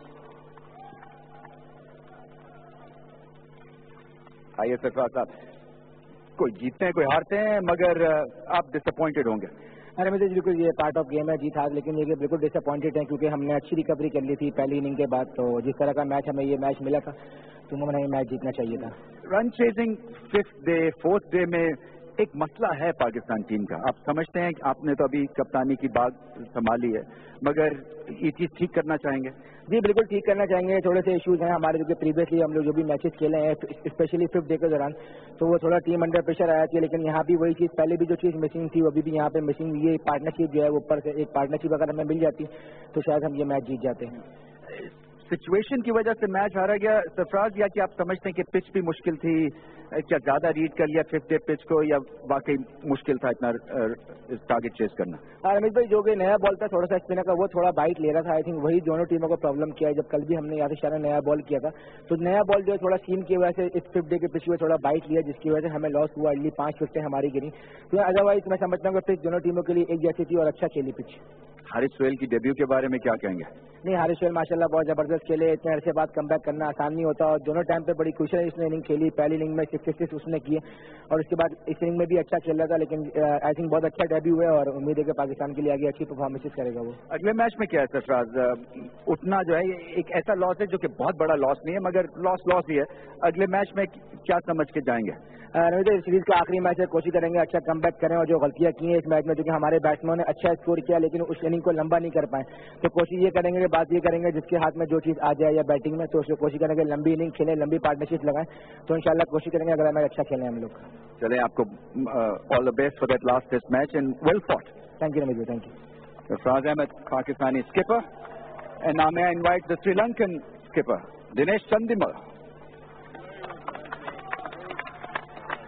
आइए सरफराज साहब, कोई जीतते हैं कोई हारते हैं मगर आप डिसअपॉइंटेड होंगे। अरे मुझे बिल्कुल ये पार्ट ऑफ गेम है, जीत हार, लेकिन ये बिल्कुल डिसअपॉइंटेड है क्योंकि हमने अच्छी रिकवरी कर ली थी पहली इनिंग के बाद। तो जिस तरह का मैच हमें ये मैच मिला था तो हमें मैच जीतना चाहिए था। Run chasing fifth day fourth day में एक मसला है पाकिस्तान टीम का। आप समझते हैं कि आपने तो अभी कप्तानी की बात संभाली है मगर ये चीज ठीक करना चाहेंगे? जी बिल्कुल ठीक करना चाहेंगे। थोड़े से इश्यूज हैं हमारे, जो प्रीवियसली हम लोग जो भी मैचेस खेले हैं स्पेशली फिफ्थ डे के दौरान, तो वो थोड़ा टीम अंडर प्रेशर आया थी। लेकिन यहाँ भी वही चीज, पहले भी जो चीज मिसिंग थी वो अभी भी यहाँ पे मिसिंग, ये पार्टनरशिप जो है वो ऊपर से एक पार्टनरशिप अगर हमें मिल जाती तो शायद हम ये मैच जीत जाते हैं। सिचुएशन की वजह से मैच हारा गया सरफराज, या कि आप समझते हैं कि पिच भी मुश्किल थी? क्या ज्यादा रीड कर लिया फिफ्थ डे पिच को, या वाकई मुश्किल था इतना टारगेट चेस करना? रमेश भाई, जो कि नया बॉल था थोड़ा सा स्पिनर का, वो थोड़ा बाइट ले रहा था। आई थिंक वही दोनों टीमों को प्रॉब्लम किया है। जब कल भी हमने यासिश शाह ने नया बॉल किया था तो नया बॉल जो है थोड़ा सीम की वजह से इस फिफ्थ डे के पिच में थोड़ा बाइट लिया, जिसकी वजह से हमें लॉस हुआ। अर्ली 5 विकेटें हमारी गिरी। तो अदरवाइज मैं समझता हूँ कि पिच दोनों टीमों के लिए एक जैसी थी और अच्छा खेली पिच। हारिस सोहेल की डेब्यू के बारे में क्या कहेंगे? नहीं, हारिस सोहेल माशाल्लाह बहुत जबरदस्त खेले। इतने अरसे बाद कमबैक करना आसान नहीं होता और दोनों टाइम पे बड़ी क्रूशियल इसने इनिंग खेली। पहली इनिंग में 66 उसने किए और उसके बाद इस इनिंग में भी अच्छा खेल रहा था। लेकिन आई थिंक बहुत अच्छा डेब्यू हुआ और उम्मीद है कि पाकिस्तान के लिए आगे अच्छी परफॉर्मेंसेस करेगा वो। अगले मैच में क्या है सरफराज? उठना जो है एक ऐसा लॉस है जो कि बहुत बड़ा लॉस नहीं है मगर लॉस ही है। अगले मैच में क्या समझ के जाएंगे? इस सीरीज का आखिरी मैच है, कोशिश करेंगे अच्छा कमबैक करें और जो गलतियां की हैं इस मैच में, जो कि हमारे बैट्समैनों ने अच्छा स्कोर किया लेकिन उस इनिंग को लंबा नहीं कर पाए, तो कोशिश ये करेंगे, बात ये करेंगे जिसके हाथ में जो चीज आ जाए या बैटिंग में, तो उसको कोशिश करेंगे लंबी इनिंग खेलें, लंबी पार्टनरशिप लगाएं, तो इंशाल्लाह कोशिश करेंगे अगर हमें अच्छा खेलें हम लोग। चले, आपको all the best for that last test match and well fought. Thank you Ramesh ji, thank you. Sarfaraz Ahmed, पाकिस्तानी skipper, and now may I invite the Sri Lankan skipper Dinesh Chandimal.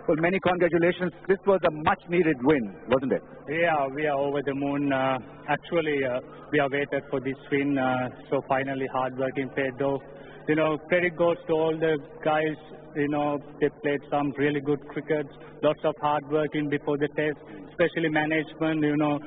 Well, many congratulations. This was a much-needed win, wasn't it? Yeah, we are over the moon. Actually, we are waited for this win, so finally hard working paid off. Credit goes to all the guys. They played some really good cricket, lots of hard working before the test, especially management.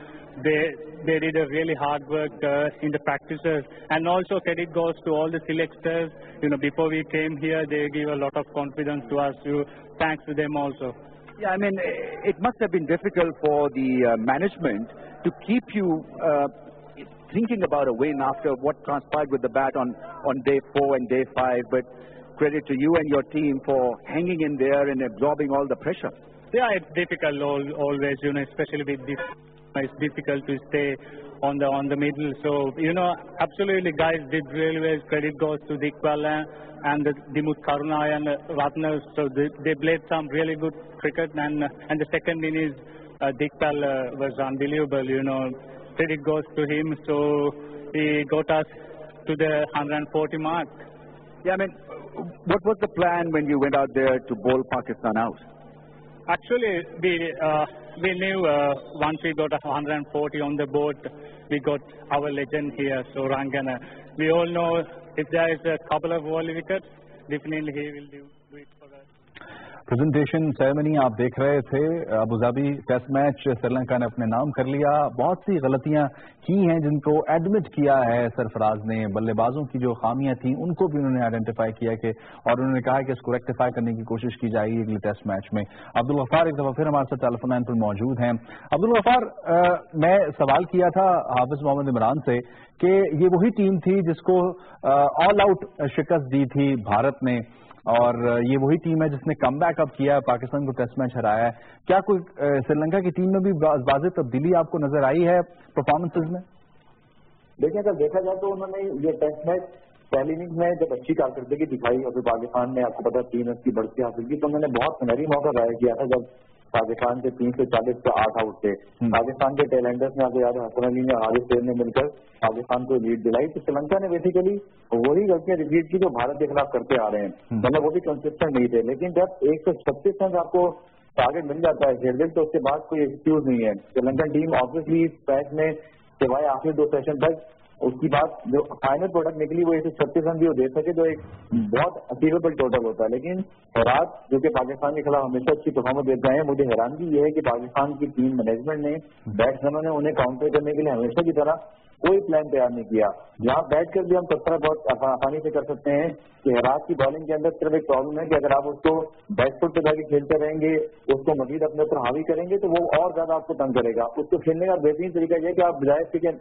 They did a really hard work in the practices, and also credit goes to all the selectors. Before we came here, they give a lot of confidence to us. Thanks to them also. Yeah, I mean, it must have been difficult for the management to keep you thinking about a win after what transpired with the bat on day 4 and day 5. But credit to you and your team for hanging in there and absorbing all the pressure. Yeah, it's difficult always, especially with this. It's difficult to stay on the middle. So, absolutely, guys did really well. Credit goes to Dikwal and Dimuth Karunaya and Ratner. So they played some really good cricket. And the second innings, Dikwal was unbelievable. Credit goes to him. So he got us to the 140 mark. Yeah, I mean, what was the plan when you went out there to bowl Pakistan out? Actually, we knew once we got 140 on the board, we got our legend here, so Rangana. We all know if there is a couple of wall wickets, definitely he will do it for us. Presentation ceremony आप देख रहे थे। Abu Dhabi test match Sri Lanka ने अपने नाम कर लिया। बहुत सी गलतियां की हैं जिनको एडमिट किया है सरफराज ने। बल्लेबाजों की जो खामियां थी उनको भी उन्होंने आइडेंटिफाई किया कि और उन्होंने कहा कि इसको रेक्टिफाई करने की कोशिश की जाएगी अगले टेस्ट मैच में। अब्दुल गफ्फार एक दफा फिर हमारे साथ टेलीफोन लाइन पर मौजूद हैं। अब्दुल गफ्फार, मैं सवाल किया था हाफिज मोहम्मद इमरान से कि ये वही टीम थी जिसको ऑल आउट शिकस्त दी थी भारत ने, और ये वही टीम है जिसने कमबैक अप किया है, पाकिस्तान को टेस्ट मैच हराया है। क्या कोई श्रीलंका की टीम में भी वाज़ेह तब्दीली आपको नजर आई है परफॉर्मेंसेज में? देखिए, अगर देखा जाए तो उन्होंने ये टेस्ट मैच पहली इनिंग्स में जब अच्छी कारकर्दगी दिखाई और फिर पाकिस्तान ने आपको पता 3 रन की बढ़ती हासिल की, तो उन्होंने बहुत सुनहरी मौका जाया किया था जब पाकिस्तान के 340 पे 8 आउट थे। पाकिस्तान के टेलेंडर्स ने आपको याद है हसन अली ने और हारिस सेन ने मिलकर पाकिस्तान को लीड दिलाई। तो श्रीलंका ने बेसिकली वही गलतियां रिपीट की जो भारत के खिलाफ करते आ रहे हैं, मतलब वो भी कंसिस्टेंट नहीं थे। लेकिन जब 136 रन आपको टारगेट मिल जाता है शेरगिल, तो उसके बाद कोई एक्सक्यूज नहीं है। श्रीलंकन टीम ऑब्वियसली मैच में सिवाय आखिरी 2 सेशन तक उसकी बात जो फाइनल प्रोडक्ट निकली वो 136 रन भी वो दे सके जो एक बहुत अचीवेबल टोटल होता है। लेकिन रात जो कि पाकिस्तान के खिलाफ हमेशा अच्छी परफॉर्मेंस देते हैं, मुझे हैरानगी ये है कि पाकिस्तान की टीम मैनेजमेंट ने बैट्समैनों ने उन्हें काउंटर करने के लिए हमेशा की तरह कोई प्लान तैयार नहीं किया। यहाँ बैठ कर भी हम तस्करा बहुत आसानी से कर सकते हैं कि हेरात की बॉलिंग के अंदर सिर्फ एक प्रॉब्लम है कि अगर आप उसको बैकफुट पे जाके खेलते रहेंगे, उसको मजीद अपने ऊपर हावी करेंगे तो वो और ज्यादा आपको तंग करेगा। उसको खेलने का बेहतरीन तरीका यह है कि आप बजाय इसके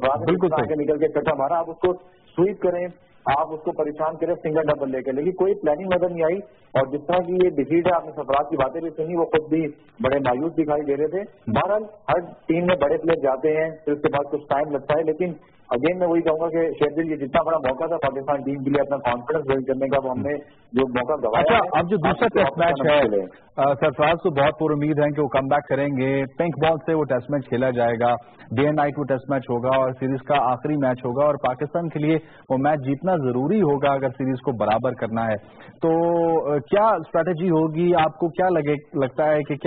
आगे निकल के कटा मारा, आप उसको स्वीप करें, आप उसको परेशान करें सिंगल डबल लेकर। लेकिन कोई प्लानिंग नजर नहीं आई और जिस तरह की ये डिफीट है, आपने सरफराज की बातें भी सुनी, वो खुद भी बड़े मायूस दिखाई दे रहे थे। बहरहाल हर टीम में बड़े प्लेयर जाते हैं, फिर उसके बाद कुछ टाइम लगता है, लेकिन अगेन मैं वही कहूंगा कि शेरगिल ये जितना बड़ा मौका था पाकिस्तान टीम के लिए अपना कॉन्फिडेंस बिल्ड करने का, वो हमने जो मौका गवाया। अच्छा, अब जो दूसरा टेस्ट मैच है सरफराज को बहुत पूरी उम्मीद है कि वो कम बैक करेंगे। पिंक बॉल से वो टेस्ट मैच खेला जाएगा, डे एंड नाइट वो टेस्ट मैच होगा और सीरीज का आखिरी मैच होगा और पाकिस्तान के लिए वो मैच जीतना जरूरी होगा अगर सीरीज को बराबर करना है। तो क्या स्ट्रैटेजी होगी? आपको क्या लगता है कि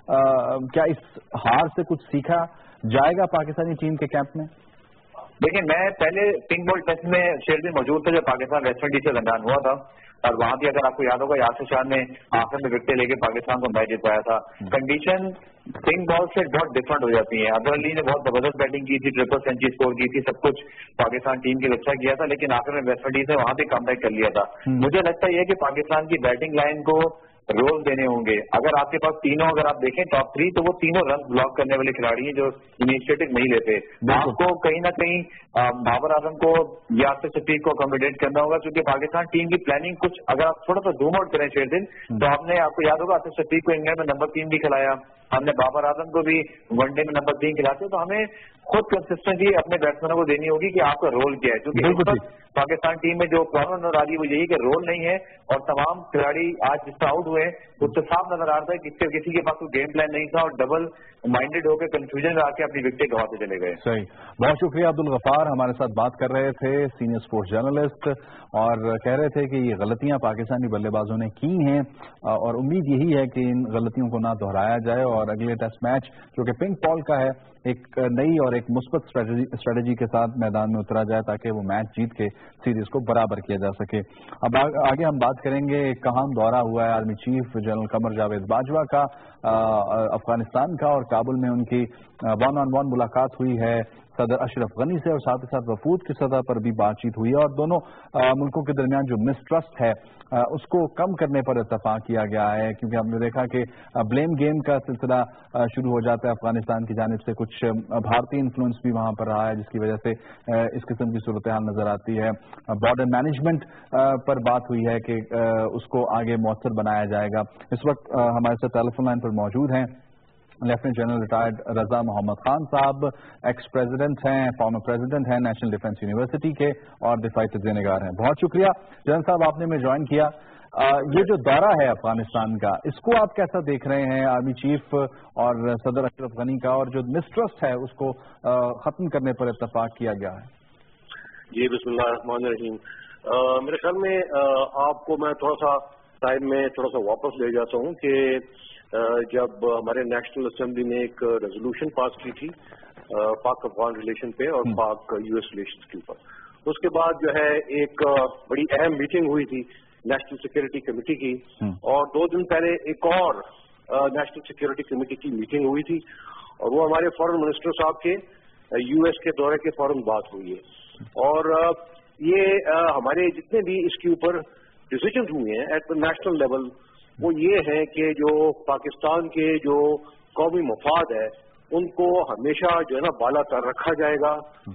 क्या इस हार से कुछ सीखा जाएगा पाकिस्तानी टीम के कैंप में? देखिए, मैं पहले पिंक बॉल टेस्ट में शेरगिल मौजूद था जब पाकिस्तान वेस्ट इंडीज से रनडाउन हुआ था और वहां भी अगर आपको याद होगा यासिर शाह ने आखिर में विकेट लेके पाकिस्तान को मैच जितवाया था। कंडीशन पिंक बॉल से बहुत डिफरेंट हो जाती है। अजहर अली ने बहुत जबरदस्त बैटिंग की थी, ट्रिपल सेंचुरी स्कोर की थी, सब कुछ पाकिस्तान टीम के लिए अच्छा किया था, लेकिन आखिर में वेस्ट इंडीज ने वहां भी कमबैक कर लिया था। मुझे लगता है कि पाकिस्तान की बैटिंग लाइन को रोल देने होंगे। अगर आपके पास तीनों, अगर आप देखें टॉप 3, तो वो तीनों रन ब्लॉक करने वाले खिलाड़ी हैं जो इनिशिएटिव नहीं लेते। आपको कहीं ना कहीं बाबर आजम को यासिर शफीक को अकोमोडेट करना होगा, क्योंकि पाकिस्तान टीम की प्लानिंग कुछ, अगर आप थोड़ा सा जूम आउट करें शेरगिल, तो आपको याद होगा आसिफ शफीक को इंग्लैंड में नंबर 3 भी खिलाया, हमने बाबर आजम को भी वनडे में नंबर 3 खिलाते, तो हमें खुद कंसिस्टेंसी अपने बैट्समैनों को देनी होगी कि आपका रोल क्या है, क्योंकि पाकिस्तान टीम में जो प्रॉब्लम नजर आ रही है वो यही कि रोल नहीं है, और तमाम खिलाड़ी आज जिस तरह आउट हुए उससे साफ नजर आ रहा है कि किसी के पास कोई गेम प्लान नहीं था और डबल माइंडेड होकर कंफ्यूजन में आके अपनी विकेट गंवाते चले गए। सही, बहुत शुक्रिया अब्दुल गफ्फार, हमारे साथ बात कर रहे थे, सीनियर स्पोर्ट्स जर्नलिस्ट, और कह रहे थे कि ये गलतियां पाकिस्तानी बल्लेबाजों ने की हैं और उम्मीद यही है कि इन गलतियों को ना दोहराया जाए और अगले टेस्ट मैच जो कि पिंक बॉल का है एक नई और एक मुस्बत स्ट्रेटजी के साथ मैदान में उतरा जाए ताकि वो मैच जीत के सीरीज को बराबर किया जा सके। अब आगे हम बात करेंगे, कहाँ दौरा हुआ है army chief general Qamar Javed Bajwa का अफगानिस्तान का, और काबुल में उनकी 1-on-1 मुलाकात हुई है सदर अशरफ गनी से, और साथ ही साथ वफूद की सतह पर भी बातचीत हुई है, और दोनों मुल्कों के दरमियान जो मिसट्रस्ट है उसको कम करने पर इत्तफाक किया गया है, क्योंकि हमने देखा कि ब्लेम गेम का सिलसिला शुरू हो जाता है अफगानिस्तान की जानिब से, कुछ भारतीय इन्फ्लुएंस भी वहां पर रहा है जिसकी वजह से इस किस्म की सूरत हाल नजर आती है। बॉर्डर मैनेजमेंट पर बात हुई है कि उसको आगे मौसर बनाया जाएगा। इस वक्त हमारे साथ टेलीफोन लाइन पर मौजूद हैं lieutenant general retired Raza Mohammad Khan साहब, एक्स प्रेसिडेंट हैं, फॉर्मर प्रेसिडेंट हैं नेशनल डिफेंस यूनिवर्सिटी के और दिफाई तजज़ियाकार हैं। बहुत शुक्रिया जनरल साहब, आपने में ज्वाइन किया। ये जो दौरा है अफगानिस्तान का, इसको आप कैसा देख रहे हैं? आर्मी चीफ और सदर अशरफ गनी का, और जो मिसट्रस्ट है उसको खत्म करने पर इत्तफाक किया गया है। जी बिस्मिल्लाहिर्रहमानिर्रहीम। मेरे ख्याल में आपको मैं थोड़ा सा टाइम में थोड़ा सा वापस ले जाता हूँ कि जब हमारे नेशनल असेंबली ने एक रेजोल्यूशन पास की थी पाक अफगान रिलेशन पे और पाक यूएस रिलेशन के ऊपर, उसके बाद जो है एक बड़ी अहम मीटिंग हुई थी नेशनल सिक्योरिटी कमेटी की, और 2 दिन पहले एक और नेशनल सिक्योरिटी कमेटी की मीटिंग हुई थी, और वो हमारे फॉरेन मिनिस्टर साहब के यूएस के दौरे के फौरन बात हुई है। और ये हमारे जितने भी इसके ऊपर डिसीजन हुए हैं एट द नेशनल लेवल, वो ये है कि जो पाकिस्तान के जो कौमी मफाद है उनको हमेशा जो है ना बाला तर रखा जाएगा,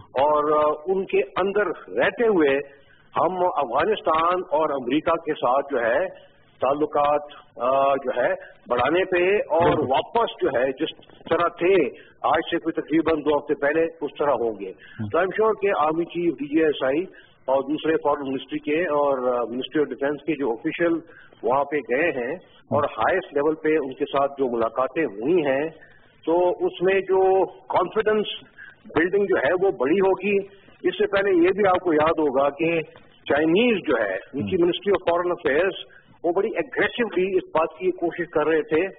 और उनके अंदर रहते हुए हम अफगानिस्तान और अमेरिका के साथ जो है ताल्लुकात जो है बढ़ाने पे और वापस जो है जिस तरह थे आज से कोई तकरीबन 2 हफ्ते पहले उस तरह होंगे। तो आई एम श्योर कि आर्मी चीफ, DGSI और दूसरे फॉरेन मिनिस्ट्री के और मिनिस्ट्री ऑफ डिफेंस के जो ऑफिशियल वहां पे गए हैं और हाईएस्ट लेवल पे उनके साथ जो मुलाकातें हुई हैं, तो उसमें जो कॉन्फिडेंस बिल्डिंग जो है वो बड़ी होगी। इससे पहले ये भी आपको याद होगा कि चाइनीज जो है उनकी मिनिस्ट्री ऑफ फॉरेन अफेयर्स वो बड़ी एग्रेसिवली इस बात की कोशिश कर रहे थे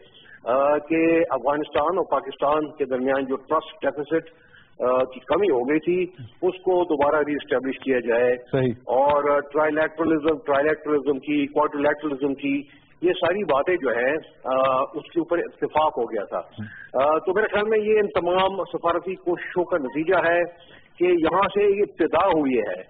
कि अफगानिस्तान और पाकिस्तान के दरमियान जो ट्रस्ट डेफिसिट की कमी हो गई थी उसको दोबारा रीस्टैब्लिश किया जाए। सही। और ट्राइलैटरलिज्म की, क्वाड्रिलैटरलिज्म की, ये सारी बातें जो है उसके ऊपर इत्तेफाक हो गया था। तो मेरे ख्याल में ये इन तमाम सफारती कोशिशों का नतीजा है कि यहाँ से ये इब्तिदा हुई है,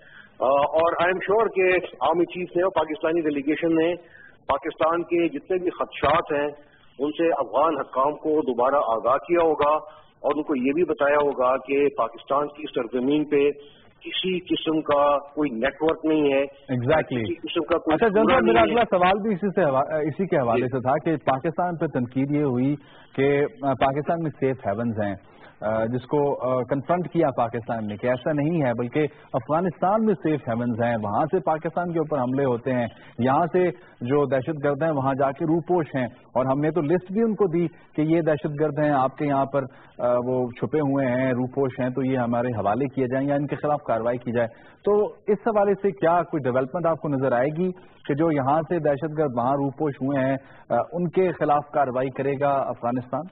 और आई एम श्योर कि आर्मी चीफ ने और पाकिस्तानी डेलीगेशन ने पाकिस्तान के जितने भी खदशात हैं उनसे अफगान हकाम को दोबारा आगाह किया होगा और उनको ये भी बताया होगा कि पाकिस्तान की सरजमीन पे किसी किस्म का कोई नेटवर्क नहीं है। एग्जैक्टली। किसी किस्म का कोई अच्छा जनरल, मेरा अगला सवाल भी इसी के हवाले से था कि पाकिस्तान पे तनकीद ये हुई कि पाकिस्तान में सेफ हेवन्स हैं, जिसको कन्फ्रंट किया पाकिस्तान ने कि ऐसा नहीं है, बल्कि अफगानिस्तान में सेफ हेवन्स हैं, वहां से पाकिस्तान के ऊपर हमले होते हैं, यहाँ से जो दहशतगर्द हैं वहां जाके रूपोश हैं, और हमने तो लिस्ट भी उनको दी कि ये दहशतगर्द हैं, आपके यहाँ पर वो छुपे हुए हैं, रूपोश हैं, तो ये हमारे हवाले किए जाएं या इनके खिलाफ कार्रवाई की जाए। तो इस हवाले से क्या कोई डेवलपमेंट आपको नजर आएगी कि जो यहाँ से दहशतगर्द वहां रूपोश हुए हैं उनके खिलाफ कार्रवाई करेगा अफगानिस्तान?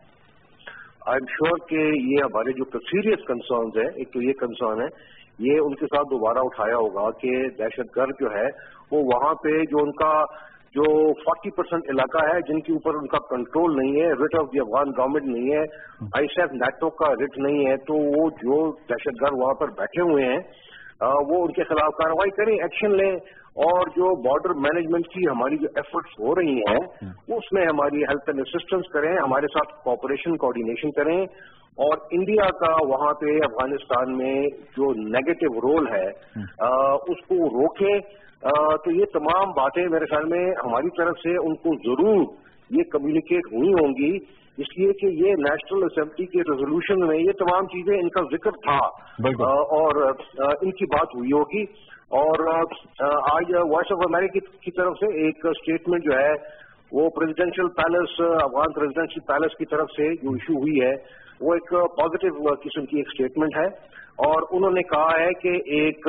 आई एम श्योर कि ये हमारे जो सीरियस कंसर्न्स है, एक तो ये कंसर्न है, ये उनके साथ दोबारा उठाया होगा कि दहशतगर्द जो है वो वहां पे जो उनका जो 40% इलाका है जिनके ऊपर उनका कंट्रोल नहीं है, writ of the Afghan government नहीं है, ISAF NATO का रिट नहीं है, तो वो जो दहशतगर्द वहां पर बैठे हुए हैं वो उनके खिलाफ कार्रवाई करें, एक्शन लें, और जो बॉर्डर मैनेजमेंट की हमारी जो एफर्ट्स हो रही हैं उसमें हमारी हेल्प एंड असिस्टेंस करें, हमारे साथ कोऑपरेशन कोऑर्डिनेशन करें, और इंडिया का वहां पे अफगानिस्तान में जो नेगेटिव रोल है उसको रोकें। तो ये तमाम बातें मेरे ख्याल में हमारी तरफ से उनको जरूर یہ کمیونیکیٹ ہوئی ہوں گی، اس لیے کہ یہ نیشنل اسمبلی کے ریزولوشن میں یہ تمام چیزیں ان کا ذکر تھا اور ان کی بات ہوئی ہوگی. اور آج وائس آف امریکہ کی طرف سے ایک اسٹیٹمنٹ جو ہے وہ presidential palace, Afghan presidential palace کی طرف سے جو ایشو ہوئی ہے وہ ایک پازیٹیو قسم کی ایک اسٹیٹمنٹ ہے، اور انہوں نے کہا ہے کہ ایک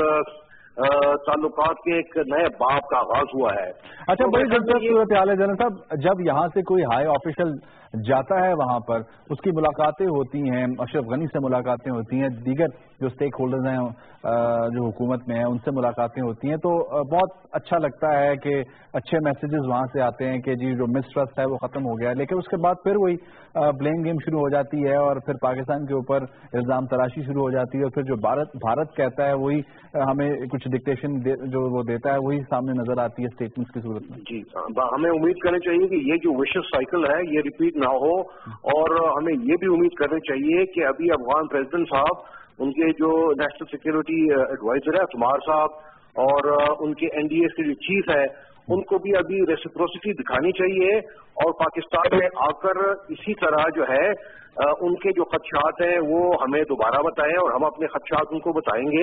تعلقات کے ایک نئے باب کا آغاز ہوا ہے. اچھا، بڑی دلچسپ صورتحال ہے جنرل صاحب، جب یہاں سے کوئی ہائی آفیشل جاتا ہے وہاں پر اس کی ملاقاتیں ہوتی ہیں، اشرف غنی سے ملاقاتیں ہوتی ہیں، دیگر جو اسٹیک ہولڈرز ہیں جو حکومت میں ہیں ان سے ملاقاتیں ہوتی ہیں، تو بہت اچھا لگتا ہے کہ اچھے میسیجز وہاں سے آتے ہیں کہ جی جو مسٹرسٹ ہے وہ ختم ہو گیا ہے. لیکن اس کے بعد پھر وہی بلیم گیم شروع ہو جاتی ہے اور پھر پاکستان کے اوپر الزام تراشی شروع ہو جاتی ہے، اور پھر جو بھارت کہتا ہے وہی ہمیں کچھ ڈکٹیشن جو وہ دیتا ہے وہی سامنے نظر آتی ہے اسٹیٹمنٹس کی صورت میں. جی، ہمیں امید کرنی چاہیے کہ یہ جو وشس سائیکل ہے یہ ریپیٹ نہ ہو، اور ہمیں یہ بھی امید کرنی چاہیے کہ ابھی افغان پریزیڈنٹ صاحب، ان کے جو نیشنل سیکورٹی ایڈوائزر ہے عمار صاحب، اور ان کے NDA کے جو چیف ہے ان کو بھی ابھی ریسیپروسٹی دکھانی چاہیے، اور پاکستان میں آ کر اسی طرح جو ہے ان کے جو خدشات ہیں وہ ہمیں دوبارہ بتائیں، اور ہم اپنے خدشات ان کو بتائیں گے،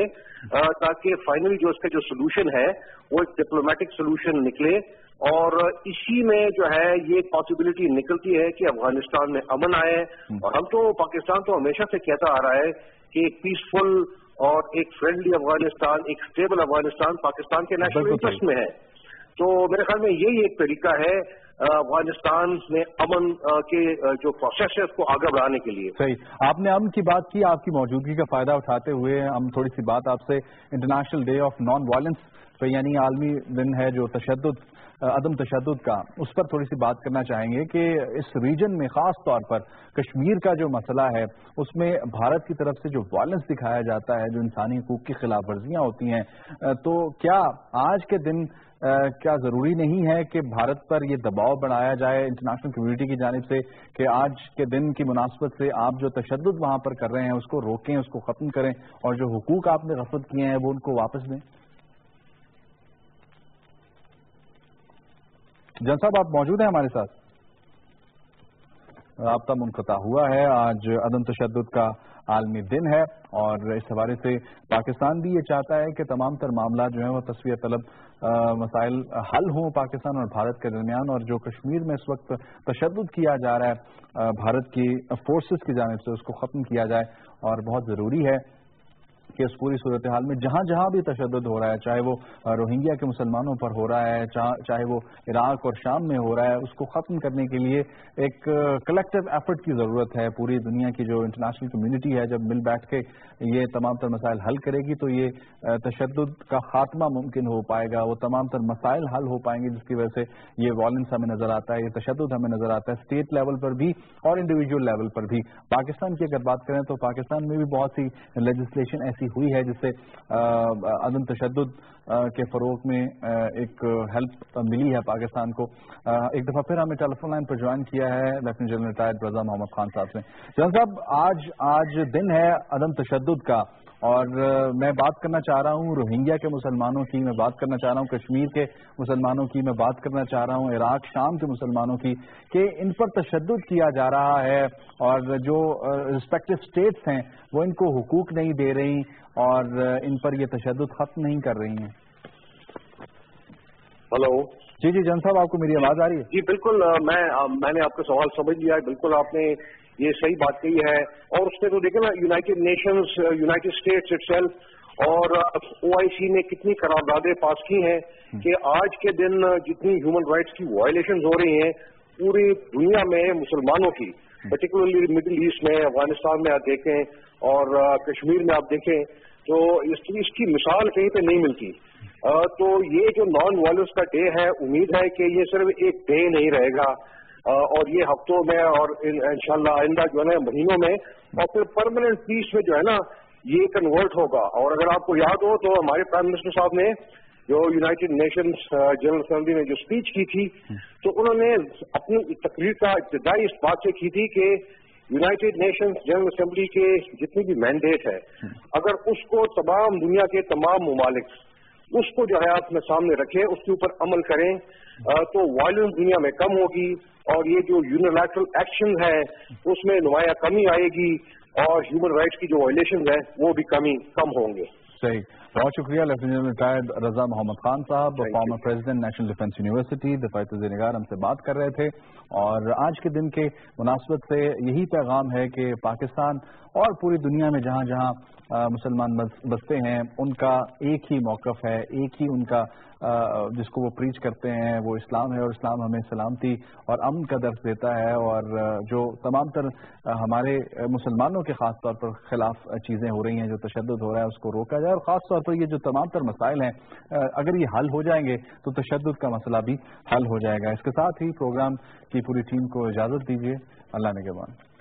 تاکہ فائنلی جو اس کا جو سولوشن ہے وہ ایک ڈپلومیٹک سولوشن نکلے. اور اسی میں جو ہے یہ پاسبلٹی نکلتی ہے کہ افغانستان میں امن آئے. اور ہم تو پاکستان تو ہمیشہ سے کہتا آ رہا ہے کہ ایک پیسفل اور ایک فرینڈلی افغانستان، ایک اسٹیبل افغانستان پاکستان کے نیشنل انٹرسٹ میں ہے. تو میرے خیال میں یہی ایک طریقہ ہے افغانستان میں امن کے جو پروسیس ہے اس کو آگے بڑھانے کے لیے. صحیح، آپ نے امن کی بات کی، آپ کی موجودگی کا فائدہ اٹھاتے ہوئے ہم تھوڑی سی بات آپ سے international day of non violence پہ، یعنی عالمی دن ہے جو عدم تشدد کا، اس پر تھوڑی سی بات کرنا چاہیں گے کہ اس ریجن میں خاص طور پر کشمیر کا جو مسئلہ ہے اس میں بھارت کی طرف سے جو وائلنس دکھایا جاتا ہے، جو انسانی حقوق کی خلاف ورزیاں ہوتی ہیں، تو کیا آج کے دن کیا ضروری نہیں ہے کہ بھارت پر یہ دباؤ بڑھایا جائے انٹرنیشنل کمیونٹی کی جانب سے کہ آج کے دن کی مناسبت سے آپ جو تشدد وہاں پر کر رہے ہیں اس کو روکیں، اس کو ختم کریں، اور جو حقوق آپ نے غصب کیے ہیں وہ ان کو واپس دیں؟ جن صاحب آپ موجود ہیں ہمارے ساتھ؟ رابطہ منقطع ہوا ہے. آج عدم تشدد کا عالمی دن ہے، اور اس حوالے سے پاکستان بھی یہ چاہتا ہے کہ تمام تر معاملات جو ہیں وہ تسویہ طلب مسائل حل ہوں پاکستان اور بھارت کے درمیان. اور جو کشمیر میں اس وقت تشدد کیا جا رہا ہے بھارت کی فورسز کی جانب سے، اس کو ختم کیا جائے. اور بہت ضروری ہے کہ اس پوری صورتحال میں جہاں جہاں بھی تشدد ہو رہا ہے، چاہے وہ روہنگیا کے مسلمانوں پر ہو رہا ہے، چاہے وہ عراق اور شام میں ہو رہا ہے، اس کو ختم کرنے کے لیے ایک کلیکٹیو ایفرٹ کی ضرورت ہے. پوری دنیا کی جو انٹرنیشنل کمیونٹی ہے جب مل بیٹھ کے یہ تمام تر مسائل حل کرے گی تو یہ تشدد کا خاتمہ ممکن ہو پائے گا، وہ تمام تر مسائل حل ہو پائیں گے، جس کی وجہ سے یہ وائلنس ہمیں نظر آتا ہے، یہ تشدد ہمیں نظر آتا ہے اسٹیٹ لیول پر بھی اور انڈیویجول لیول پر بھی. پاکستان کی اگر بات کریں تو پاکستان میں بھی بہت سی لیجسلیشن ایسی ہوئی ہے جس سے عدم تشدد کے فروغ میں ایک ہیلپ ملی ہے پاکستان کو. ایک دفعہ پھر ہمیں ٹیلی فون لائن پر جوائن کیا ہے lieutenant general retired Raza Mohammad Khan صاحب نے. جنرل صاحب، آج دن ہے عدم تشدد کا، اور میں بات کرنا چاہ رہا ہوں روہنگیا کے مسلمانوں کی، میں بات کرنا چاہ رہا ہوں کشمیر کے مسلمانوں کی، میں بات کرنا چاہ رہا ہوں عراق شام کے مسلمانوں کی، کہ ان پر تشدد کیا جا رہا ہے اور جو رسپیکٹو اسٹیٹس ہیں وہ ان کو حقوق نہیں دے رہی اور ان پر یہ تشدد ختم نہیں کر رہی ہیں. ہلو، جی جن صاحب، آپ کو میری آواز آ رہی ہے؟ جی بالکل، میں نے آپ کا سوال سمجھ لیا ہے. بالکل آپ نے یہ صحیح بات کہی ہے. اور اس نے تو دیکھیں نا United Nations, United States itself اور OIC نے کتنی قراردادیں پاس کی ہیں کہ آج کے دن جتنی ہیومن رائٹس کی وائلیشنز ہو رہی ہیں پوری دنیا میں مسلمانوں کی، پرٹیکولرلی مڈل ایسٹ میں، افغانستان میں آپ دیکھیں اور کشمیر میں آپ دیکھیں، تو اس کی مثال کہیں پہ نہیں ملتی. تو یہ جو نان وائلنس کا ڈے ہے، امید ہے کہ یہ صرف ایک ڈے نہیں رہے گا، اور یہ ہفتوں میں اور انشاءاللہ آئندہ جو ہے نا مہینوں میں، اور پھر پرماننٹ پیس میں جو ہے نا یہ کنورٹ ہوگا. اور اگر آپ کو یاد ہو تو ہمارے پرائم منسٹر صاحب نے جو یونائٹڈ نیشنز جنرل اسمبلی میں جو اسپیچ کی تھی، تو انہوں نے اپنی تقریر کا ابتدائی اس بات سے کی تھی کہ یونائٹڈ نیشنز جنرل اسمبلی کے جتنی بھی مینڈیٹ ہے، اگر اس کو تمام دنیا کے تمام ممالک उसको जो है अपने सामने रखें, उसके ऊपर अमल करें, तो वायलेंस दुनिया में कम होगी और ये जो यूनिलैटरल एक्शन है उसमें नुमाया कमी आएगी और ह्यूमन राइट्स की जो वायलेशन है वो भी कम होंगे। सही, बहुत शुक्रिया लेफ्टिनेंट रिटायर्ड रजा मोहम्मद खान साहब, former president national defence university दफाई तज़ीर-ए-निगार हमसे बात कर रहे थे। और आज के दिन के मुनासबत से यही पैगाम है कि पाकिस्तान और पूरी दुनिया में जहाँ जहाँ मुसलमान बसते हैं उनका एक ही मौक़िफ़ है, एक ही उनका जिसको वो प्रीच करते हैं वो इस्लाम है और इस्लाम हमें सलामती और अमन का दर्स देता है। और जो तमाम तर हमारे मुसलमानों के ख़ास तौर पर ख़िलाफ़ चीज़ें हो रही हैं, जो तशद्दुद हो रहा है उसको रोका जाए और ख़ास तौर पर ये जो तमाम तर मसाइल हैं अगर ये हल हो जाएंगे तो तशद्दुद का मसला भी हल हो जाएगा। इसके साथ ही प्रोग्राम की पूरी टीम को इजाज़त दीजिए। अल्लाह निगहबान।